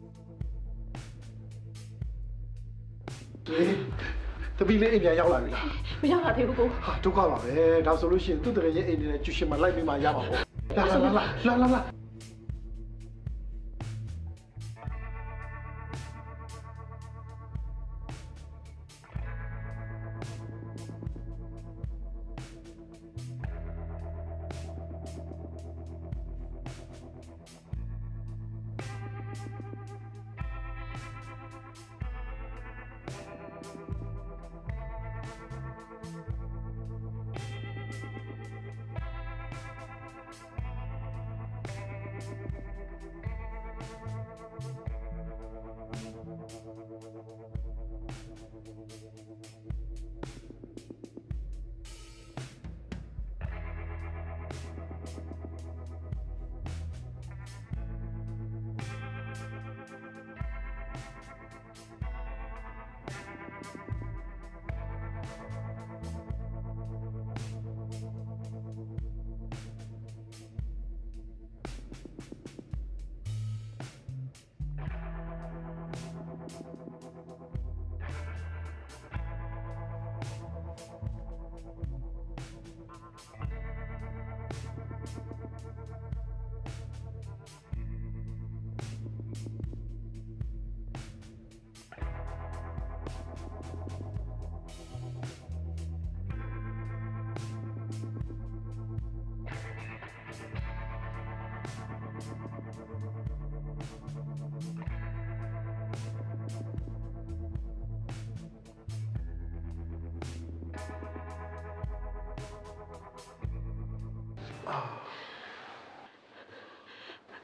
တပီးလေးအိမ်ပြန်ရောက်လာပြီလားမရောက်လာသေးဘူးကိုဟာဒုက္ခပါပဲဒါဆိုလို့ရှိရင်သူ့တကယ်ရဲ့အိမ်နေနဲ့ကျူရှင်မလိုက်ပြီးမှရပါဘောလာလာလာလာလာလာ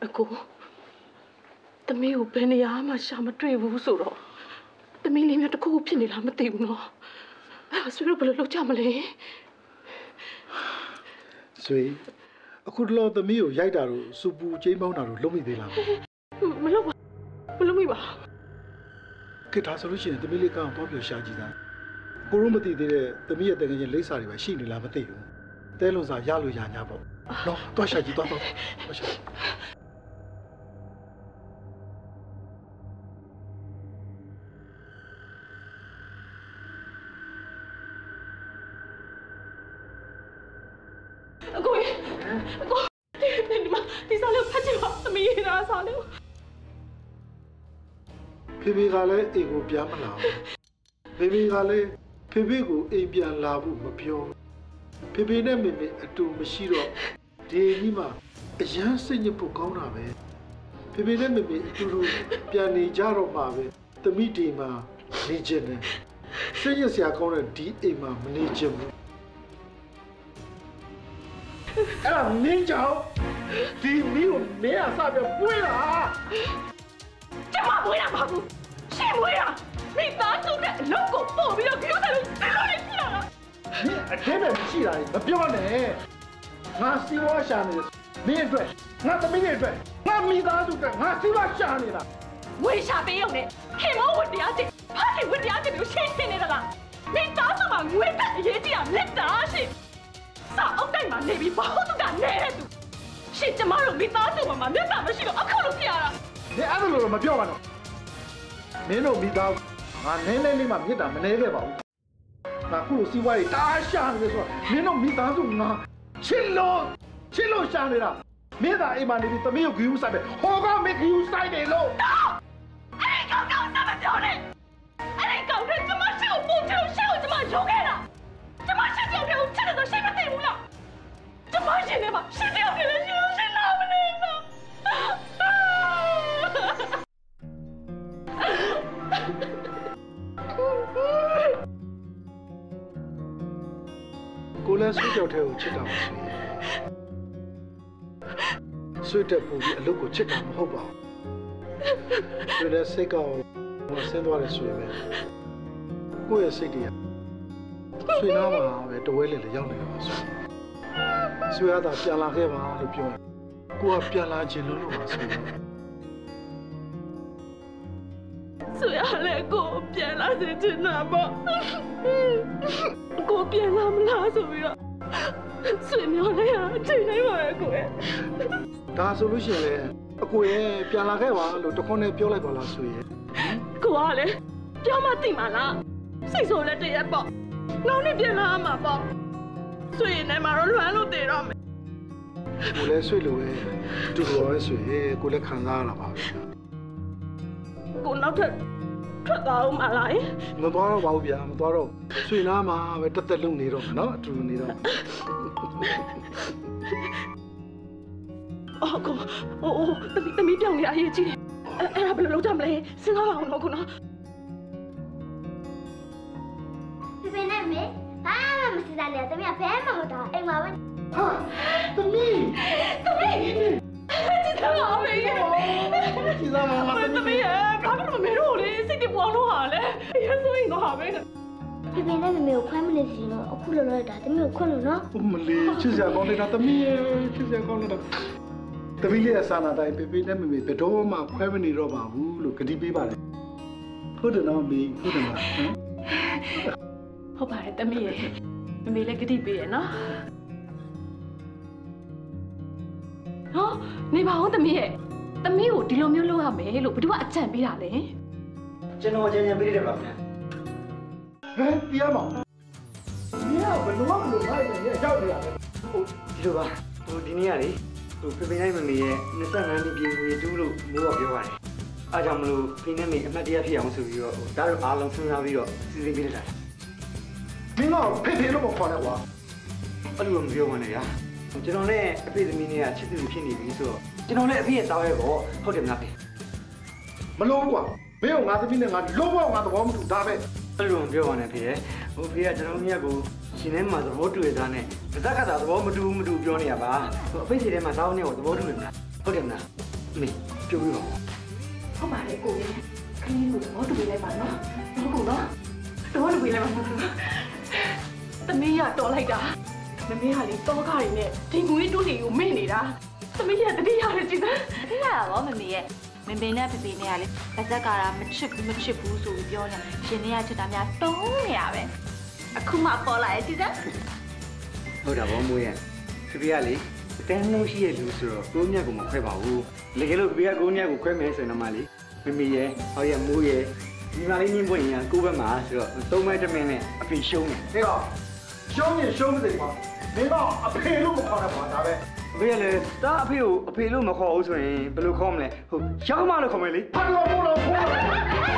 အကိုသမီးကိုဘယ်နေရာမှရှာမတွေ့ဘူးဆိုတော့သမီးလေးမျိုးတစ်ခုခုဖြစ်နေလားမသိဘူးနော်အဲ့ဒါဆွေတို့ဘယ်လိုလုပ်ကြမလဲဆွေအခုတော့သမီးကိုရိုက်တာတို့စူပူချင်းပေါင်းတာတို့လုံးမိသေးလားမလုပ်ပါမလုပ်မိပါကဲဒါဆိုလို့ရှိရင်သမီးလေးကောင်းတော့ပြရှာကြည့်တာကိုရုံးမသိသေးတဲ့သမီးရဲ့တကယ်ချင်းလိပ်စာတွေပဲရှိနေလားမသိဘူးတဲလုံးစာရလို့ရညာပေါ့နော်တော့ရှာကြည့်တော့တော့ရှာအကိုအကိုဒီမှာဒီစားလေးဖတ်ကြည့်ပါသမီးရတာစားလေးဖေဖေကလည်းအိမ်ကိုပြန်မလာဘူးဖေဖေကလည်းဖေဖေကိုအိမ်ပြန်လာဖို့မပြောဖေဖေနဲ့မေမေအတူမရှိတော့ဒီကြီးမှာအရန်စိတ်ညစ်ဖို့ကောင်းတာပဲဖေဖေနဲ့မေမေအတူတူပြန်နေကြတော့မှာပဲသမီးဒီမှာနေချင်တယ်စိတ်ရစရာကောင်းတဲ့ဒီအိမ်မှာမနေချင်ဘူးအဲ့ဒါမင်းကြောင့်ဒီမီးကိုမင်းအစားပြပွေးတာကျမပွေးတာမဟုတ်ဘူးရှင်ပွေးတာမိသားစုနဲ့အလုပ်ကိုပို့ပြီးတော့ပြောတယ်လို့ပြောနေပြတာမင်းအတင်းပဲမရှိတာမပြောနဲ့ငါစီဝါရှာနေမင်းအတွက်ငါသမီးတွေအတွက်ငါမိသားစုအတွက်ငါစီဝါရှာနေတာဝေရှာပေးရုံနဲ့ခင်မောဝတ်တရားချင်းဖားခင်ဝတ်တရားချင်းကိုရှင်းရှင်းနေတာလားမိသားစုမှာငွေတက်အရေးကြီးတာလက်တာရှင်စာအုပ်တိုင်းမှာနေပြီးဘာလို့သူကနေတဲ့သူရှင်ကျမတို့မိသားစုမှာမျက်နှာမရှိတော့အခုလိုဖြစ်ရတာနေအဲ့လိုလိုမပြောပါနဲ့မင်းတို့မိသားငါနည်းနည်းလေးမှမြစ်တာမနေခဲ့ပါဘူးငါခုလိုစီးပွားရေးတားရှာနေဆိုတော့မင်းတို့မိသားစုငါချစ်လို့ချစ်လို့ရှာနေတာမင်းသားအိမ်မှာနေပြီးသမီးကိုဂယူးဆိုင်ပဲဟောကမင်းဂယူးဆိုင်တယ်လို့အဲ့ဒီကောင်ကောင်စမပြောနဲ့အဲ့ဒီကောင်ကကျမရှိကိုပို့ချောရှောက်ကျမရုံးခဲ့တာကျမရှိကြောက်တယ်ချစ်တယ်ဆိုရှင်းမသိဘူးလားကျမရှင်နေမှာရှင်းကြောက်တယ်ရှင်းရှင်းလာမနေတော့ကိုလည်းဆွေကြောက်တဲ့ကိုချစ်တာမဆိုရင်ဆွေတဲ့ပူပြီးအလုပ်ကိုချစ်တာမဟုတ်ပါဘူးဆွေလည်းစိတ်ကောင်းမဆင်းသွားတယ်ဆိုရင်ပဲကိုယ့်ရဲ့စိတ်တွေကဆွေနားမှာပဲတဝဲလေလေရောက်နေတာပါဆိုဆွေရတာပြန်လာခဲ့ပါလို့ပြောရင်ကိုကပြန်လာခြင်းလို့လို့ပါဆိုရင်ဆွေရလေကိုပြန်လာစေချင်တာပေါ့ကိုပြန်လာမလားဆိုပြီးတော့ဆွေမျိုးလေးအချိန်တိုင်းပါပဲကိုရဲ့ဒါဆိုလို့ရှိရင်လေအကိုရဲ့ပြန်လာခဲ့ပါလို့တခွန်းနဲ့ပြောလိုက်ပါလားဆွေရဲ့ကိုကလေပြောမှသိမှာလားစိတ်ဆိုးလက်တရက်ပေါ့နောက်နေ့ပြန်လာမှာပေါ့ဆွေနဲ့မှာတော့လွမ်းလို့တည်တော့မယ်ကိုလည်းဆွေလိုပဲတူတော်ပဲဆွေကိုလည်းခံစားရတာပါပဲကိုနောက်ထပ်ထွက်သွားအောင်မလားမသွားတော့ပါဘူးဗျာမသွားတော့ဆွေနားမှာပဲတက်တက်လုံးနေတော့နော်အတူတူနေတော့အော်ကိုအိုးတမီတမီပြောင်းနေအရေးကြီးတယ်အဲ့ဒါဘယ်လိုလုပ်ကြမလဲစဉ်းစားအောင်တော့ခုနော်ဒီပင်နဲ့မေဘာမှမစဉ်းစားနဲ့တမီကဘယ်မှမတော့အိမ်မှာပဲဟာတမီတမီကြည့်သားအောင်လေကြည့်သားအောင်တမီရဲ့ဘာမှမမေတော့လေစိတ်တပွားလို့ဟာလေရဆိုရင်တော့ဟာပဲဒီပင်နဲ့မေကိုခွမ်းမနေစီတော့အခုလောလောတာတမီကိုခွန်းလို့နော်မလေးချစ်စရာကောင်းနေတာတမီရဲ့ချစ်စရာကောင်းနေတာတမီလေးအစားနာတိုင်းပေပေနဲ့မေမေဘယ်တော့မှခွဲမနေတော့ပါဘူးလို့ကတိပေးပါတယ်ဟုတ်တယ်နော်မေဟုတ်တယ်လားဟုတ်ပါတယ်တမီရဲ့မမေလည်းကတိပေးရနော်ဟောနေပါဦးတမီရဲ့တမီကိုဒီလိုမျိုးလုပ်ရမယ်လို့ဘယ်သူကအကြံပေးတာလဲကျွန်တော်အကြံဉာဏ်ပေးတယ်ပါဗျာဟမ်တရားမောင်ဒီကဘယ်လိုမှမလုပ်နိုင်ရဲ့ရောက်နေရတယ်ဟိုဒီလိုပါဟိုဒီနေ့ကလေဟိုဖေဖေနိုင်မမေရဲ့နှစ်ဆယ့်ငါးနှစ်ပြည့်ဝေတူးလို့မိုးကပြောပါတယ်အားကြောင့်မလို့ဖေနဲ့မေအမှတ်တရဖြစ်အောင်ဆိုပြီးတော့ဟိုဒါတို့အားလုံးစဉ်းစားပြီးတော့စီစဉ်ပေးလိုက်တာမင်းကဖေဖေလို့မခေါ်နဲ့ကွာအဲ့လိုမပြောပါနဲ့ဗျာကျွန်တော်နဲ့အဖေသမီးနဲ့ကချစ်သူဖြစ်နေပြီဆိုတော့ကျွန်တော်လည်းအဖေရဲ့တောင်းရဲပေါ့ဟုတ်တယ်မလားဖေမလို့ကွာမင်းကငါသမီးနဲ့ငါလုံးဝငါသဘောမတူဒါပဲအဲ့လိုမပြောပါနဲ့ဖေဟိုဖေကကျွန်တော်မြတ်ကိုရှင်ထဲမှာသဘောတူရတာနဲ့ပါဇက်ကသာသဘောမတူမတူပြောနေရပါဟိုအဖေစီထဲမှာတောင်းနေကိုသဘောတူနေမလားဟုတ်တယ်မလားမေပြောပြပါဦးဟုတ်ပါလေကိုကြီးခင်းကိုတော့တူပေးလိုက်ပါနော်ဟုတ်ကူနော်တော့တူပေးလိုက်ပါနော်သမီးရတော်လိုက်တာမမေကလေတောခါရီနဲ့ဒီငွေတူးတွေကိုမေ့နေတာသမီးရတတိယရကြည့်သားတတိယရပါမမေရဲ့မမေနဲ့ဖေဖေနဲ့ကလေပါဇက်ကာတာမချစ်ဘူးမချစ်ဘူးဆိုပြီးပြောနေရှင်တွေကချစ်တာများတုံးနေရပဲအခုမှပေါ်လာရဲ့ကြည့်သားဟုတ်တာဗောမိုးရဲ့ဖေဖေကလေအတန်းလုံးရှိရဲ့လူဆိုတော့ကိုမြတ်ကိုမခွဲပါဘူးလေကလို့ဖေဖေကကိုမြတ်ကိုခွဲမယ်ဆိုရင်တော့မှလေမမေရဲ့ဟောရဲ့မိုးရဲ့ဒီမလေးညင်းပွင့်ရင်ကိုဘက်မှာဆိုတော့သုံးမဲတစ်မင်းနဲ့အဖေရှုံးတယ်ဟဲ့ကောင်ရှုံးရင်ရှုံးတယ်ကွာမင်းကအဖေလို့မခေါ်နဲ့ပါဒါပဲအဖေကလည်းတာအဖေကိုအဖေလို့မခေါ်ဘူးဆိုရင်ဘယ်လိုခေါ်မလဲဟုတ်ရောက်မလို့ခေါ်မယ်လေဟာလို့ဘောလို့ခေါ်